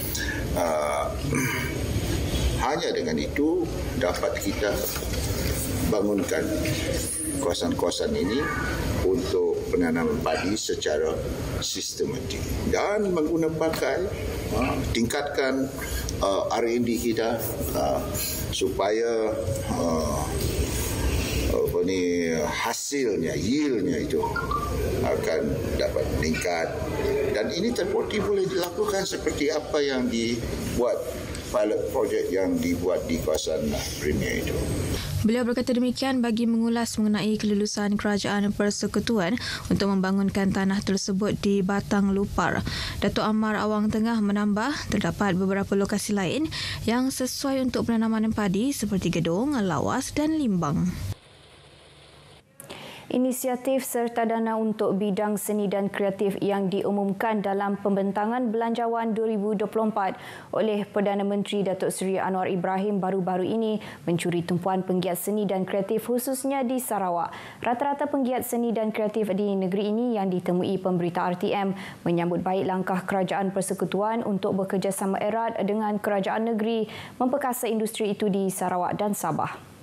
Speaker 23: Hanya dengan itu dapat kita bangunkan kawasan-kawasan ini untuk penanaman padi secara sistematik dan mengguna pakai tingkatkan R&D kita supaya hasilnya, yieldnya itu akan dapat meningkat, dan ini terbukti boleh dilakukan seperti apa yang dibuat pilot project yang dibuat di kawasan Premier itu.
Speaker 14: Beliau berkata demikian bagi mengulas mengenai kelulusan Kerajaan Persekutuan untuk membangunkan tanah tersebut di Batang Lupar. Dato' Amar Awang Tengah menambah terdapat beberapa lokasi lain yang sesuai untuk penanaman padi seperti Gedong, Lawas dan Limbang.
Speaker 20: Inisiatif serta dana untuk bidang seni dan kreatif yang diumumkan dalam Pembentangan Belanjawan 2024 oleh Perdana Menteri Datuk Seri Anwar Ibrahim baru-baru ini mencuri tumpuan penggiat seni dan kreatif khususnya di Sarawak. Rata-rata penggiat seni dan kreatif di negeri ini yang ditemui pemberita RTM menyambut baik langkah Kerajaan Persekutuan untuk bekerjasama erat dengan kerajaan negeri memperkasa industri itu di Sarawak dan Sabah.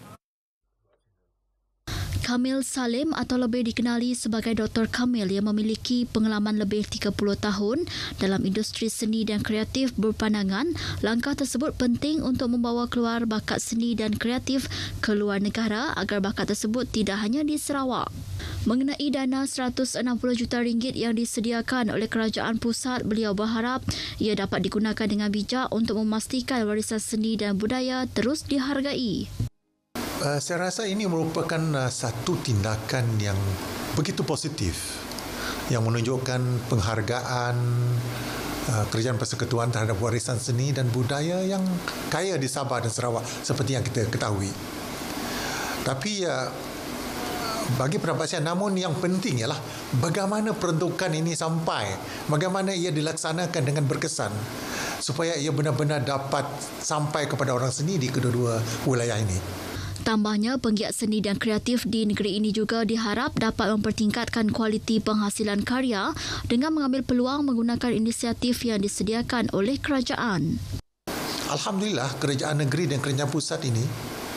Speaker 2: Kamil Salim atau lebih dikenali sebagai Dr. Kamil yang memiliki pengalaman lebih 30 tahun dalam industri seni dan kreatif berpandangan langkah tersebut penting untuk membawa keluar bakat seni dan kreatif ke luar negara agar bakat tersebut tidak hanya di Sarawak. Mengenai dana RM160 juta yang disediakan oleh kerajaan pusat, beliau berharap ia dapat digunakan dengan bijak untuk memastikan warisan seni dan budaya terus dihargai.
Speaker 3: Saya rasa ini merupakan satu tindakan yang begitu positif yang menunjukkan penghargaan Kerajaan Persekutuan terhadap warisan seni dan budaya yang kaya di Sabah dan Sarawak seperti yang kita ketahui. Tapi bagi pendapat saya, namun yang penting ialah bagaimana peruntukan ini sampai, bagaimana ia dilaksanakan dengan berkesan supaya ia benar-benar dapat sampai kepada orang seni di kedua-dua wilayah ini.
Speaker 2: Tambahnya, penggiat seni dan kreatif di negeri ini juga diharap dapat mempertingkatkan kualiti penghasilan karya dengan mengambil peluang menggunakan inisiatif yang disediakan oleh kerajaan.
Speaker 3: Alhamdulillah, kerajaan negeri dan kerajaan pusat ini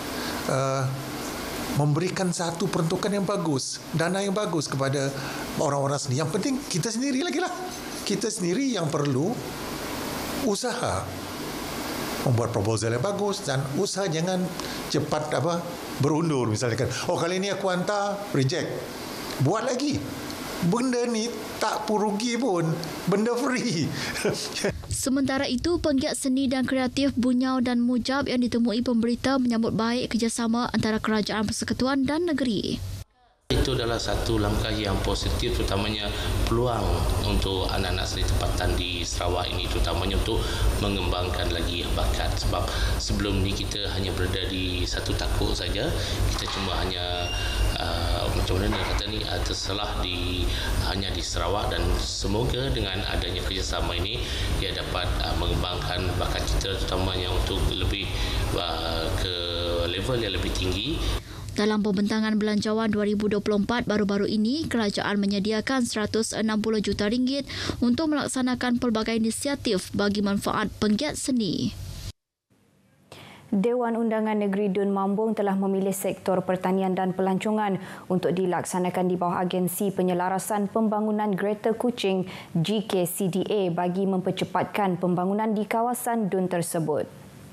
Speaker 3: memberikan satu peruntukan yang bagus, dana yang bagus kepada orang-orang seni. Yang penting kita sendiri lagi lah. Kita sendiri yang perlu usaha membuat proposal yang bagus dan usaha jangan cepat berundur. Misalnya kan, kali ini aku hantar reject, buat lagi. Benda ni tak rugi pun, benda free.
Speaker 2: Sementara itu, penggiat seni dan kreatif Bunyau dan Mujab yang ditemui pemberita menyambut baik kerjasama antara Kerajaan Persekutuan dan negeri.
Speaker 7: Itu adalah satu langkah yang positif, terutamanya peluang untuk anak-anak seni tempatan di Sarawak ini, terutamanya untuk mengembangkan lagi bakat. Sebab sebelum ni kita hanya berada di satu takuk saja, kita cuma hanya macam mana kata ni terselah hanya di Sarawak, dan semoga dengan adanya kerjasama ini ia dapat mengembangkan bakat kita, terutamanya untuk lebih ke level yang lebih tinggi.
Speaker 2: Dalam Pembentangan Belanjawan 2024 baru-baru ini, kerajaan menyediakan RM160 juta untuk melaksanakan pelbagai inisiatif bagi manfaat penggiat seni.
Speaker 20: Dewan Undangan Negeri Dun Mambung telah memilih sektor pertanian dan pelancongan untuk dilaksanakan di bawah Agensi Penyelarasan Pembangunan Greater Kuching GKCDA bagi mempercepatkan pembangunan di kawasan Dun tersebut.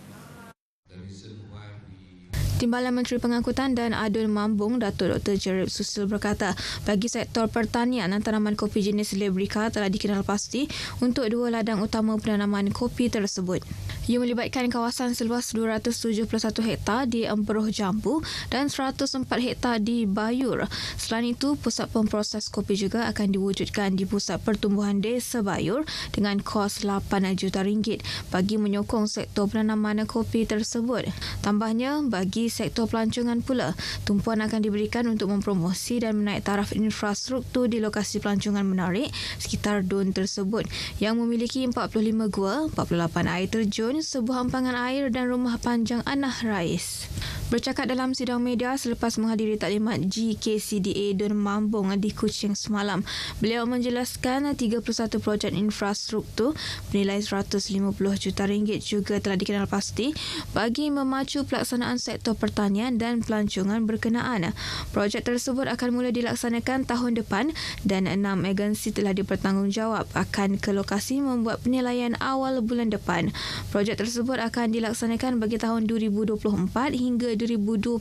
Speaker 8: Timbalan Menteri Pengangkutan dan Adun Mambung, Datuk Dr. Jerib Susil berkata, bagi sektor pertanian, tanaman kopi jenis Lebrica telah dikenal pasti untuk 2 ladang utama penanaman kopi tersebut. Ia melibatkan kawasan seluas 271 hektar di Emperoh Jambu dan 104 hektar di Bayur. Selain itu, pusat pemproses kopi juga akan diwujudkan di Pusat Pertumbuhan Desa Bayur dengan kos RM8 juta bagi menyokong sektor penanaman kopi tersebut. Tambahnya, bagi sektor pelancongan pula, tumpuan akan diberikan untuk mempromosi dan menaik taraf infrastruktur di lokasi pelancongan menarik sekitar Dun tersebut yang memiliki 45 gua, 48 air terjun, sebuah ampangan air dan rumah panjang Anah Rais. Bercakap dalam sidang media selepas menghadiri taklimat GKCDA Dun Mambung di Kuching semalam, beliau menjelaskan 31 projek infrastruktur bernilai RM150 juta juga telah dikenal pasti bagi memacu pelaksanaan sektor pertanian dan pelancongan berkenaan. Projek tersebut akan mula dilaksanakan tahun depan dan 6 agensi telah dipertanggungjawab akan ke lokasi membuat penilaian awal bulan depan. Projek tersebut akan dilaksanakan bagi tahun 2024 hingga 2025.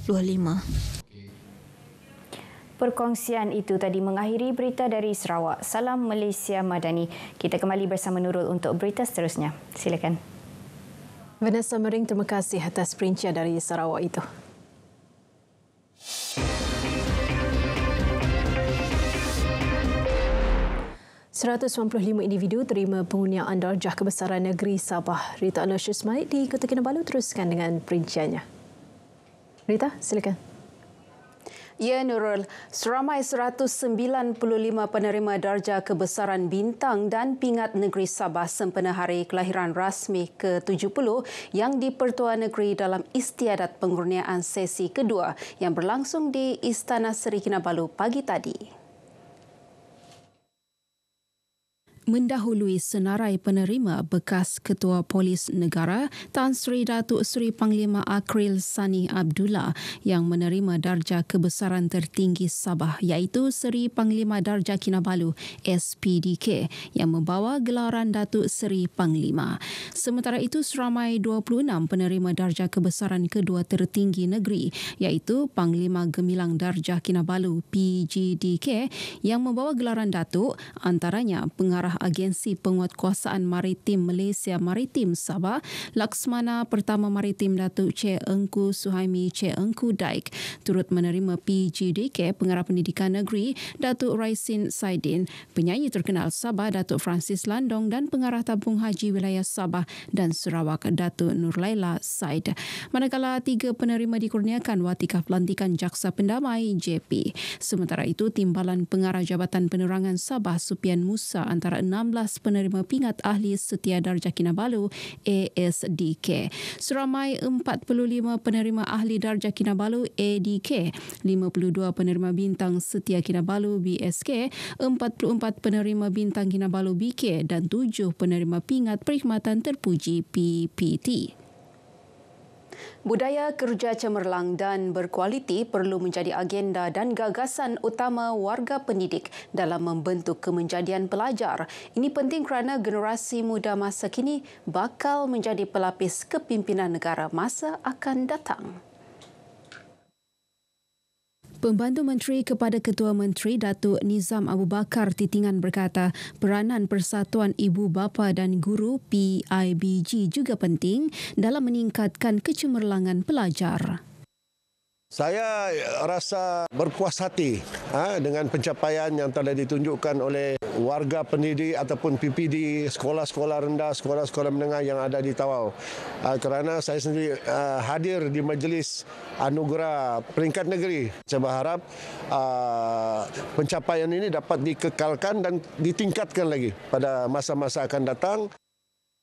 Speaker 20: Perkongsian itu tadi mengakhiri berita dari Sarawak. Salam Malaysia Madani. Kita kembali bersama Nurul untuk berita seterusnya. Silakan.
Speaker 1: Vanessa Mering, terima kasih atas perincian dari Sarawak itu. ...195 individu terima pengurniaan darjah kebesaran negeri Sabah. Rita Aloysius Malik di Kota Kinabalu teruskan dengan perinciannya. Rita, silakan.
Speaker 9: Ya Nurul, seramai 195 penerima darjah kebesaran bintang dan pingat negeri Sabah sempena hari kelahiran rasmi ke-70 yang di-Pertua Negeri dalam istiadat pengurniaan sesi kedua yang berlangsung di Istana Seri Kinabalu pagi tadi.
Speaker 10: Mendahului senarai penerima bekas Ketua Polis Negara Tan Sri Datuk Seri Panglima Akril Sani Abdullah yang menerima darjah kebesaran tertinggi Sabah iaitu Seri Panglima Darjah Kinabalu SPDK yang membawa gelaran Datuk Seri Panglima. Sementara itu seramai 26 penerima darjah kebesaran kedua tertinggi negeri iaitu Panglima Gemilang Darjah Kinabalu PGDK yang membawa gelaran Datuk, antaranya Pengarah Agensi Penguatkuasaan Maritim Malaysia Maritim Sabah, Laksmana Pertama Maritim Datuk Che Engku Suhaimi Che Engku Daik, turut menerima PGDK Pengarah Pendidikan Negeri Datuk Raisin Saidin, penyanyi terkenal Sabah Datuk Francis Landong dan Pengarah Tabung Haji Wilayah Sabah dan Sarawak Datuk Nurlaila Said. Manakala 3 penerima dikurniakan Watikah Pelantikan Jaksa Pendamai JP. Sementara itu, Timbalan Pengarah Jabatan Penerangan Sabah Supian Musa antara 16 penerima pingat ahli setia darjah Kinabalu ASDK. Seramai 45 penerima ahli darjah Kinabalu ADK, 52 penerima bintang setia Kinabalu BSK, 44 penerima bintang Kinabalu BK dan 7 penerima pingat perkhidmatan terpuji PPT.
Speaker 9: Budaya kerja cemerlang dan berkualiti perlu menjadi agenda dan gagasan utama warga pendidik dalam membentuk kemenjadian pelajar. Ini penting kerana generasi muda masa kini bakal menjadi pelapis kepimpinan negara masa akan datang.
Speaker 10: Pembantu Menteri kepada Ketua Menteri Datuk Nizam Abu Bakar Titingan berkata peranan Persatuan Ibu Bapa dan Guru PIBG juga penting dalam meningkatkan kecemerlangan pelajar.
Speaker 24: Saya rasa berpuas hati dengan pencapaian yang telah ditunjukkan oleh warga pendidik ataupun PPD, sekolah-sekolah rendah, sekolah-sekolah menengah yang ada di Tawau. Kerana saya sendiri hadir di majlis anugerah peringkat negeri. Saya berharap pencapaian ini dapat dikekalkan dan ditingkatkan lagi pada masa-masa akan datang.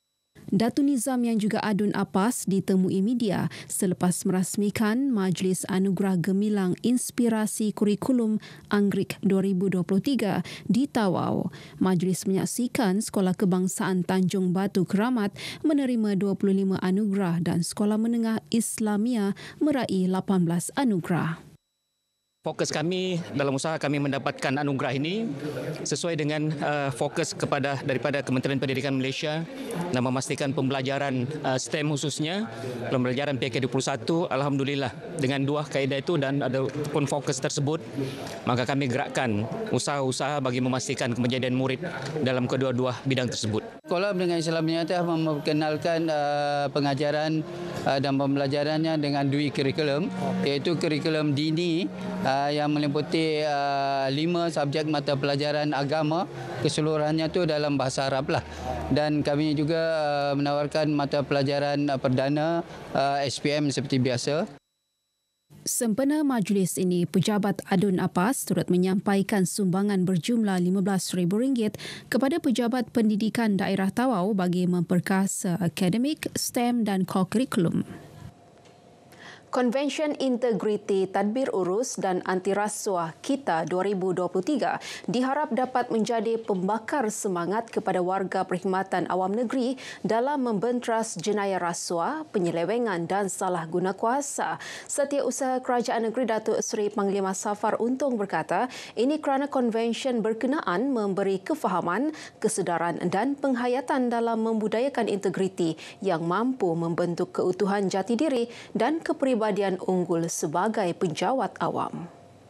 Speaker 10: Datu Nizam yang juga Adun Apas ditemui media selepas merasmikan Majlis Anugerah Gemilang Inspirasi Kurikulum Anggerik 2023 di Tawau. Majlis menyaksikan Sekolah Kebangsaan Tanjung Batu Keramat menerima 25 anugerah dan Sekolah Menengah Islamia meraih 18 anugerah.
Speaker 11: Fokus kami dalam usaha kami mendapatkan anugerah ini sesuai dengan fokus daripada Kementerian Pendidikan Malaysia dan memastikan pembelajaran STEM khususnya pembelajaran PK21 alhamdulillah dengan dua kaedah itu dan ada pun fokus tersebut maka kami gerakkan usaha-usaha bagi memastikan kejadian murid dalam kedua-dua bidang tersebut.
Speaker 12: Sekolah Menengah Islamia telah memperkenalkan pengajaran dan pembelajarannya dengan dua kurikulum iaitu kurikulum dini yang meliputi 5 subjek mata pelajaran agama keseluruhannya itu dalam bahasa Arab lah dan kami juga menawarkan mata pelajaran perdana SPM seperti biasa.
Speaker 10: Sempena majlis ini, Pejabat Adun Apas turut menyampaikan sumbangan berjumlah RM15,000 kepada pejabat pendidikan daerah Tawau bagi memperkasa akademik, STEM dan co-kurikulum.
Speaker 9: Konvensyen Integriti Tadbir Urus dan Anti Rasuah KITA 2023 diharap dapat menjadi pembakar semangat kepada warga perkhidmatan awam negeri dalam membenteras jenayah rasuah, penyelewengan dan salah guna kuasa. Setiausaha Kerajaan Negeri Datuk Seri Panglima Safar Untung berkata, ini kerana konvensyen berkenaan memberi kefahaman, kesedaran dan penghayatan dalam membudayakan integriti yang mampu membentuk keutuhan jati diri dan kepribadian unggul sebagai penjawat awam.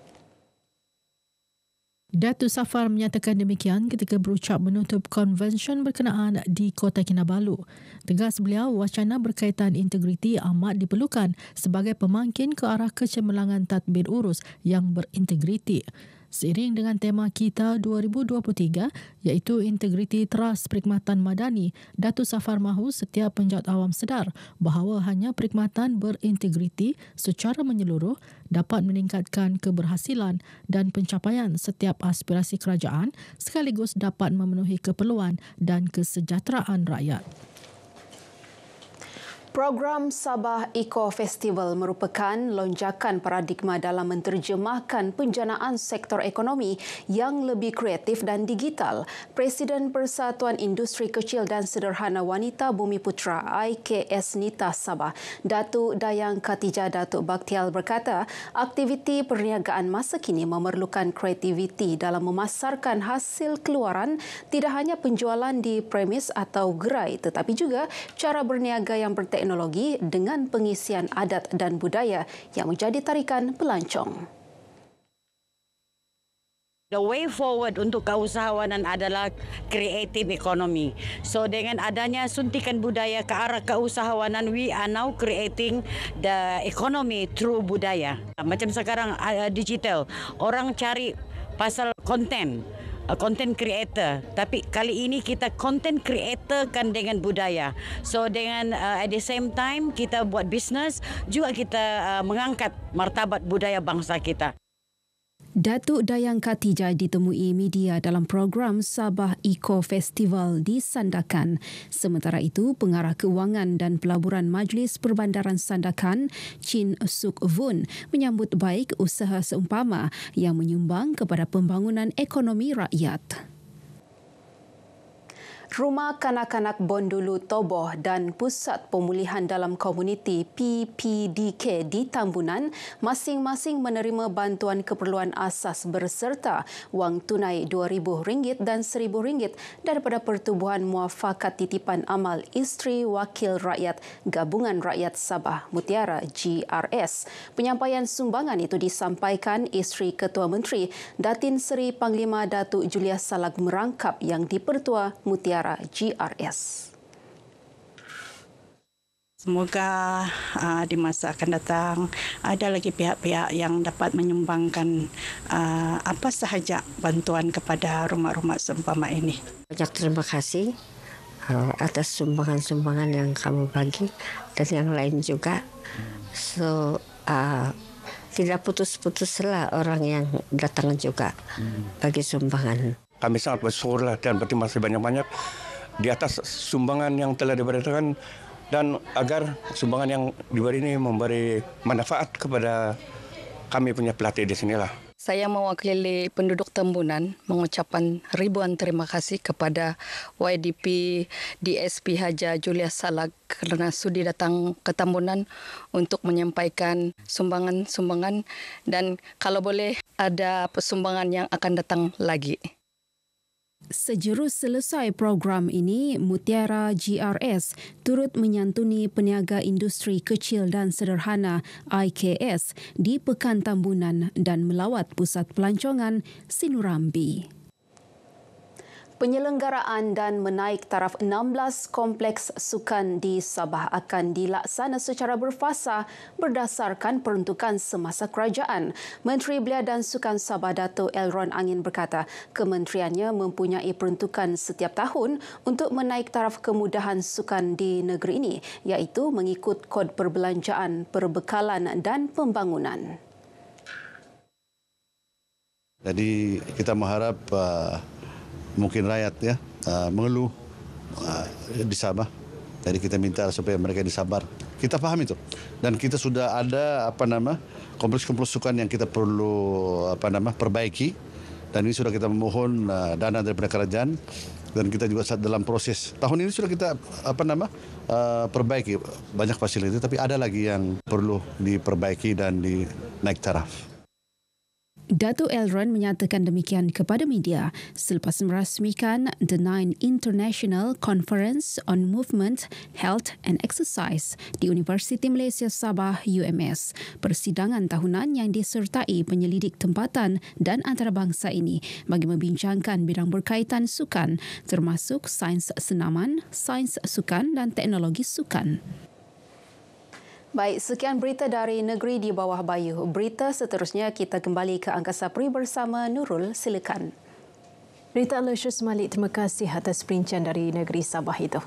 Speaker 13: Datuk Safar menyatakan demikian ketika berucap menutup konvensyen berkenaan di Kota Kinabalu. Tegas beliau, wacana berkaitan integriti amat diperlukan sebagai pemangkin ke arah kecemerlangan tadbir urus yang berintegriti. Seiring dengan tema KITA 2023 iaitu Integriti Teras Perkhidmatan Madani, Datuk Safar mahu setiap penjawat awam sedar bahawa hanya perkhidmatan berintegriti secara menyeluruh dapat meningkatkan keberhasilan dan pencapaian setiap aspirasi kerajaan sekaligus dapat memenuhi keperluan dan kesejahteraan rakyat.
Speaker 9: Program Sabah Eco Festival merupakan lonjakan paradigma dalam menterjemahkan penjanaan sektor ekonomi yang lebih kreatif dan digital. Presiden Persatuan Industri Kecil dan Sederhana Wanita Bumiputra IKS Nita Sabah, Datuk Dayang Khatijah Datuk Bakhtial berkata, aktiviti perniagaan masa kini memerlukan kreativiti dalam memasarkan hasil keluaran tidak hanya penjualan di premis atau gerai tetapi juga cara berniaga yang berteknologi dengan pengisian adat dan budaya yang menjadi tarikan pelancong.
Speaker 16: The way forward untuk keusahawanan adalah creative economy. So dengan adanya suntikan budaya ke arah keusahawanan, we are now creating the economy through budaya. Macam sekarang digital, orang cari pasal konten. Content creator, tapi kali ini kita content creator kan dengan budaya. So dengan at the same time kita buat bisnes juga kita mengangkat martabat budaya bangsa kita.
Speaker 10: Datuk Dayang Khatijah ditemui media dalam program Sabah Eco Festival di Sandakan. Sementara itu, Pengarah Kewangan dan Pelaburan Majlis Perbandaran Sandakan, Chin Suk Vun, menyambut baik usaha seumpama yang menyumbang kepada pembangunan ekonomi rakyat.
Speaker 9: Rumah Kanak-kanak Bondulu Toboh dan Pusat Pemulihan Dalam Komuniti PPDK di Tambunan masing-masing menerima bantuan keperluan asas berserta wang tunai RM2,000 dan RM1,000 daripada Pertubuhan Muafakat Titipan Amal Isteri Wakil Rakyat Gabungan Rakyat Sabah Mutiara GRS. Penyampaian sumbangan itu disampaikan Isteri Ketua Menteri Datin Seri Panglima Datuk Julia Salag Merangkap yang di-Pertua Mutiara GRS.
Speaker 25: Semoga di masa akan datang ada lagi pihak-pihak yang dapat menyumbangkan apa sahaja bantuan kepada rumah-rumah seumpama ini.
Speaker 26: Banyak terima kasih atas sumbangan-sumbangan yang kamu bagi dan yang lain juga. So tidak putus-putuslah orang yang datang juga bagi sumbangan.
Speaker 27: Kami sangat bersyukur dan berterima kasih banyak-banyak
Speaker 4: di atas sumbangan yang telah diberikan dan agar sumbangan yang diberi ini memberi manfaat kepada kami punya pelatih di sinilah.
Speaker 5: Saya mewakili penduduk Tambunan mengucapkan ribuan terima kasih kepada YDP DSP Haja Julia Salak kerana sudi datang ke Tambunan untuk menyampaikan sumbangan-sumbangan dan kalau boleh ada sumbangan yang akan datang lagi.
Speaker 10: Sejurus selesai program ini, Mutiara GRS turut menyantuni peniaga industri kecil dan sederhana IKS di Pekan Tambunan dan melawat pusat pelancongan Sinurambi.
Speaker 9: Penyelenggaraan dan menaik taraf 16 kompleks sukan di Sabah akan dilaksana secara berfasa berdasarkan peruntukan semasa kerajaan. Menteri Belia dan Sukan Sabah Dato' Elron Angin berkata kementeriannya mempunyai peruntukan setiap tahun untuk menaik taraf kemudahan sukan di negeri ini iaitu mengikut kod perbelanjaan, perbekalan dan pembangunan.
Speaker 15: Jadi kita mengharap mungkin rakyat mengeluh di Sabah. Jadi kita minta supaya mereka disabar. Kita paham itu. Dan kita sudah ada kompleks-kompleks sukan yang kita perlu perbaiki. Dan ini sudah kita memohon dana daripada kerajaan dan kita juga dalam proses. Tahun ini sudah kita perbaiki banyak fasilitas tapi ada lagi yang perlu diperbaiki dan dinaik taraf.
Speaker 10: Dato' Elron menyatakan demikian kepada media selepas merasmikan The 9 International Conference on Movement, Health and Exercise di Universiti Malaysia Sabah UMS. Persidangan tahunan yang disertai penyelidik tempatan dan antarabangsa ini bagi membincangkan bidang berkaitan sukan termasuk sains senaman, sains sukan dan teknologi sukan.
Speaker 9: Baik, sekian berita dari negeri di bawah bayu. Berita seterusnya kita kembali ke Angkasa Peri bersama Nurul. Silakan. Berita Aloysius Malik, terima kasih atas perincian dari negeri Sabah itu.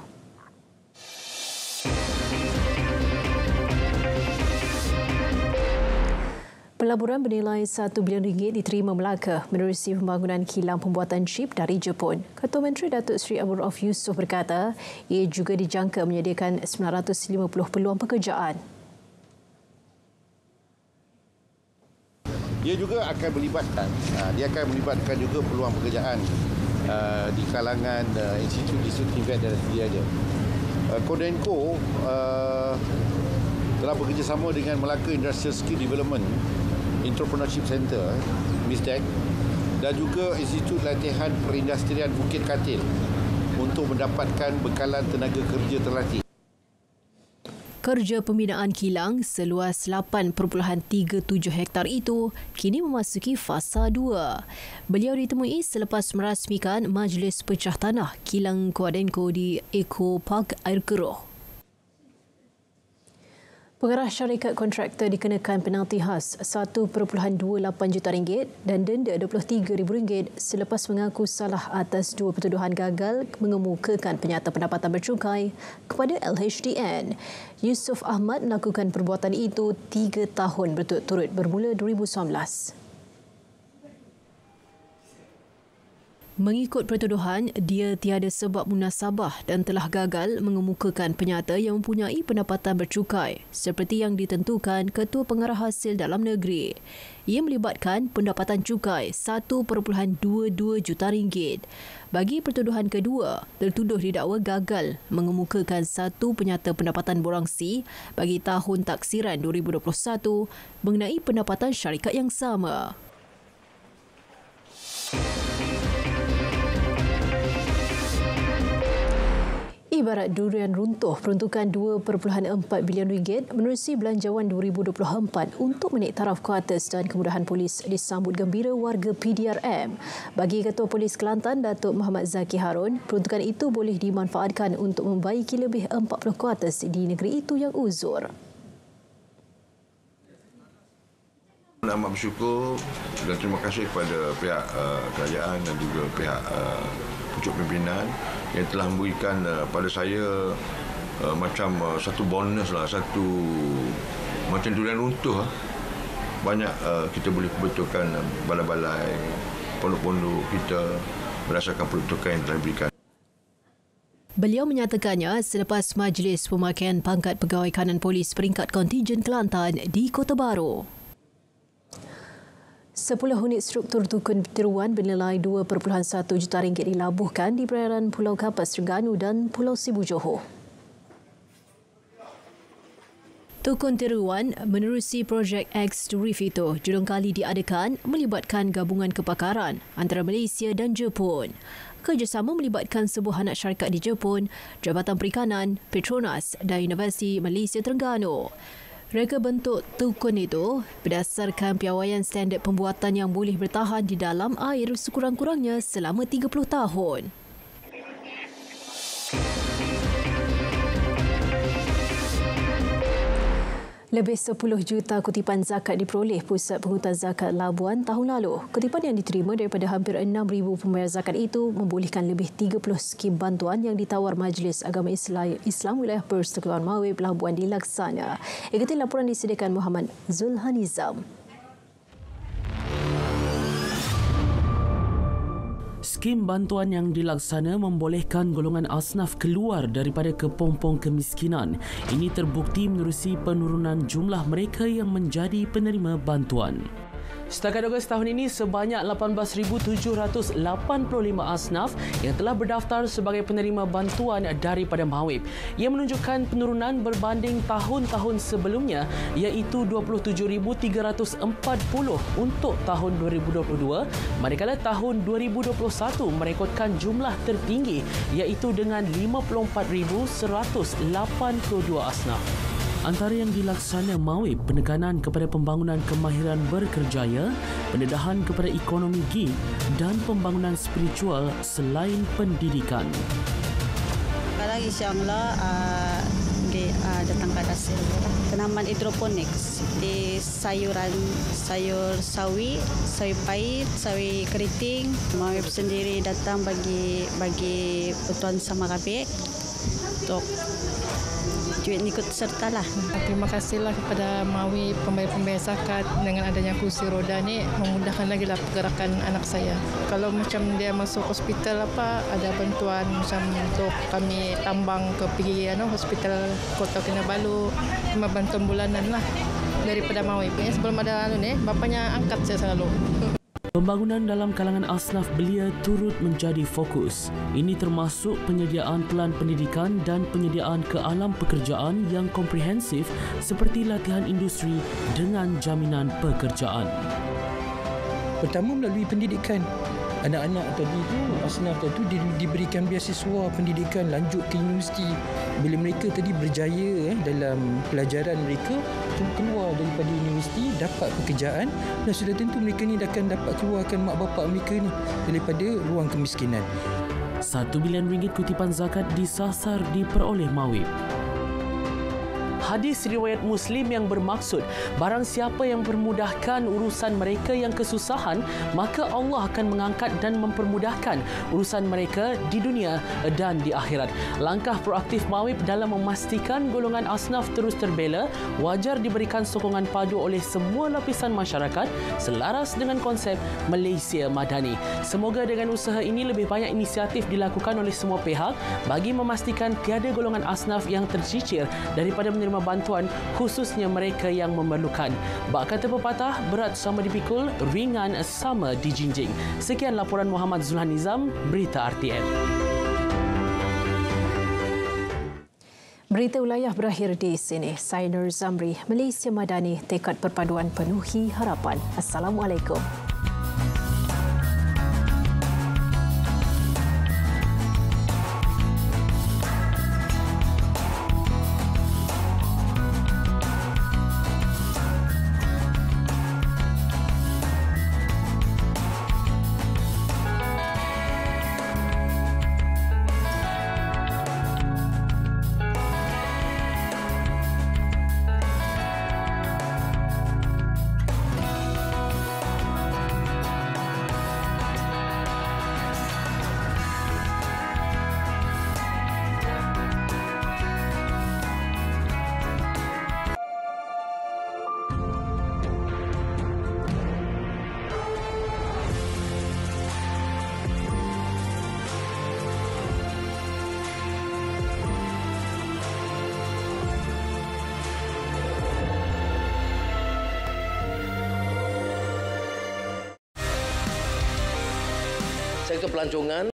Speaker 9: Pelaburan bernilai RM1 bilion diterima Melaka menerusi pembangunan kilang pembuatan chip dari Jepun. Ketua Menteri Datuk Seri Abdul Rauf Yusof berkata, ia juga dijangka menyediakan 950 peluang pekerjaan.
Speaker 6: Dia juga akan melibatkan juga peluang pekerjaan di kalangan institut Tibet dan dia ada. Kodenko telah bekerjasama dengan Melaka Industrial Skill Development Entrepreneurship Center, MISDEC, dan juga Institut Latihan Perindustrian Bukit Katil untuk mendapatkan bekalan tenaga kerja terlatih.
Speaker 1: Kerja pembinaan kilang seluas 8.37 hektar itu kini memasuki fasa 2. Beliau ditemui selepas merasmikan Majlis Pecah Tanah Kilang Kodenko di Eco Park Air Keroh. Pengarah syarikat kontraktor dikenakan penalti khas RM1.28 juta dan denda RM23,000 selepas mengaku salah atas dua pertuduhan gagal mengemukakan penyata pendapatan bercukai kepada LHDN. Yusof Ahmad melakukan perbuatan itu 3 tahun berturut-turut bermula 2019. Mengikut pertuduhan, dia tiada sebab munasabah dan telah gagal mengemukakan penyata yang mempunyai pendapatan bercukai seperti yang ditentukan Ketua Pengarah Hasil Dalam Negeri. Ia melibatkan pendapatan cukai RM1.22 juta. Bagi pertuduhan kedua, tertuduh didakwa gagal mengemukakan satu penyata pendapatan borangsi bagi tahun taksiran 2021 mengenai pendapatan syarikat yang sama. Ibarat durian runtuh, peruntukan RM2.4 bilion menerusi belanjawan 2024 untuk menaik taraf kuartus dan kemudahan polis disambut gembira warga PDRM. Bagi Ketua Polis Kelantan, Datuk Muhammad Zaki Harun, peruntukan itu boleh dimanfaatkan untuk membaiki lebih 40 kuartus di negeri itu yang uzur.
Speaker 17: Amat bersyukur dan terima kasih kepada pihak kerajaan dan juga pihak pucuk pimpinan yang telah memberikan pada saya macam satu bonus lah, satu macam durian runtuh. Banyak kita boleh betulkan balai-balai, pondok-pondok kita berdasarkan peruntukan yang telah diberikan.
Speaker 1: Beliau menyatakannya selepas Majlis Pemakaian Pangkat Pegawai Kanan Polis Peringkat Kontijen Kelantan di Kota Baru. 10 unit struktur tukun tiruan bernilai 2.1 juta ringgit dilabuhkan di perairan Pulau Kapas, Terengganu dan Pulau Sibu, Johor. Tukun tiruan menerusi projek X Reef itu jurung kali diadakan melibatkan gabungan kepakaran antara Malaysia dan Jepun. Kerjasama melibatkan sebuah anak syarikat di Jepun, Jabatan Perikanan, Petronas dan Universiti Malaysia Terengganu. Reka bentuk tukun itu berdasarkan piawaian standard pembuatan yang boleh bertahan di dalam air sekurang-kurangnya selama 30 tahun. Lebih 10 juta kutipan zakat diperoleh Pusat Pungutan Zakat Labuan tahun lalu. Kutipan yang diterima daripada hampir 6,000 pembayar zakat itu membolehkan lebih 30 skim bantuan yang ditawar Majlis Agama Islam Wilayah Persekutuan Mawib Labuan dilaksana. Ikuti laporan disediakan Muhammad Zulhanizam.
Speaker 14: Skim bantuan yang dilaksana membolehkan golongan asnaf keluar daripada kepompong kemiskinan. Ini terbukti menerusi penurunan jumlah mereka yang menjadi penerima bantuan. Setakat Ogos tahun ini, sebanyak 18,785 asnaf yang telah berdaftar sebagai penerima bantuan daripada Mawib. Ia menunjukkan penurunan berbanding tahun-tahun sebelumnya iaitu 27,340 untuk tahun 2022, manakala tahun 2021 merekodkan jumlah tertinggi iaitu dengan 54,182 asnaf. Antara yang dilaksana Mawib, penekanan kepada pembangunan kemahiran berkerjaya, pendedahan kepada ekonomi gig dan pembangunan spiritual selain pendidikan.
Speaker 18: Sekarang insyaAllah datang ke hasil tanaman hidroponik seperti sayur sawi pahit, sawi keriting. Mawib sendiri datang bagi bantuan sama kami untuk duit ikut serta lah.
Speaker 19: Terima kasihlah kepada Mawib, pembayar zakat dengan adanya kursi roda ni memudahkan lagi lah pergerakan anak saya. Kalau macam dia masuk hospital ada bantuan macam untuk kami tambang ke pergi hospital Kota Kinabalu, bantuan bulanan lah daripada Mawib. Sebelum ada bapaknya angkat saya selalu.
Speaker 14: Pembangunan dalam kalangan asnaf belia turut menjadi fokus. Ini termasuk penyediaan pelan pendidikan dan penyediaan ke alam pekerjaan yang komprehensif seperti latihan industri dengan jaminan pekerjaan.
Speaker 21: Pertama melalui pendidikan. Anak-anak tadi tu, asnaf tadi diberikan beasiswa pendidikan lanjut ke universiti. Bila mereka tadi berjaya dalam pelajaran mereka, keluar daripada universiti, dapat pekerjaan dan sudah tentu mereka ni akan dapat keluarkan mak bapak mereka ni daripada ruang kemiskinan.
Speaker 14: 1 bilion ringgit kutipan zakat disasar diperoleh Mawib. Hadis riwayat Muslim yang bermaksud barang siapa yang mempermudahkan urusan mereka yang kesusahan, maka Allah akan mengangkat dan mempermudahkan urusan mereka di dunia dan di akhirat. Langkah proaktif Mawib dalam memastikan golongan asnaf terus terbela wajar diberikan sokongan padu oleh semua lapisan masyarakat selaras dengan konsep Malaysia Madani. Semoga dengan usaha ini lebih banyak inisiatif dilakukan oleh semua pihak bagi memastikan tiada golongan asnaf yang tercicir daripada menerima bantuan, khususnya mereka yang memerlukan. Bak kata pepatah, berat sama dipikul, ringan sama dijinjing. Sekian laporan Muhammad Zulhanizam, Berita RTM.
Speaker 1: Berita wilayah berakhir di sini. Saya Nur Zamri, Malaysia Madani, tekad perpaduan penuhi harapan. Assalamualaikum.
Speaker 2: sektor pelancongan.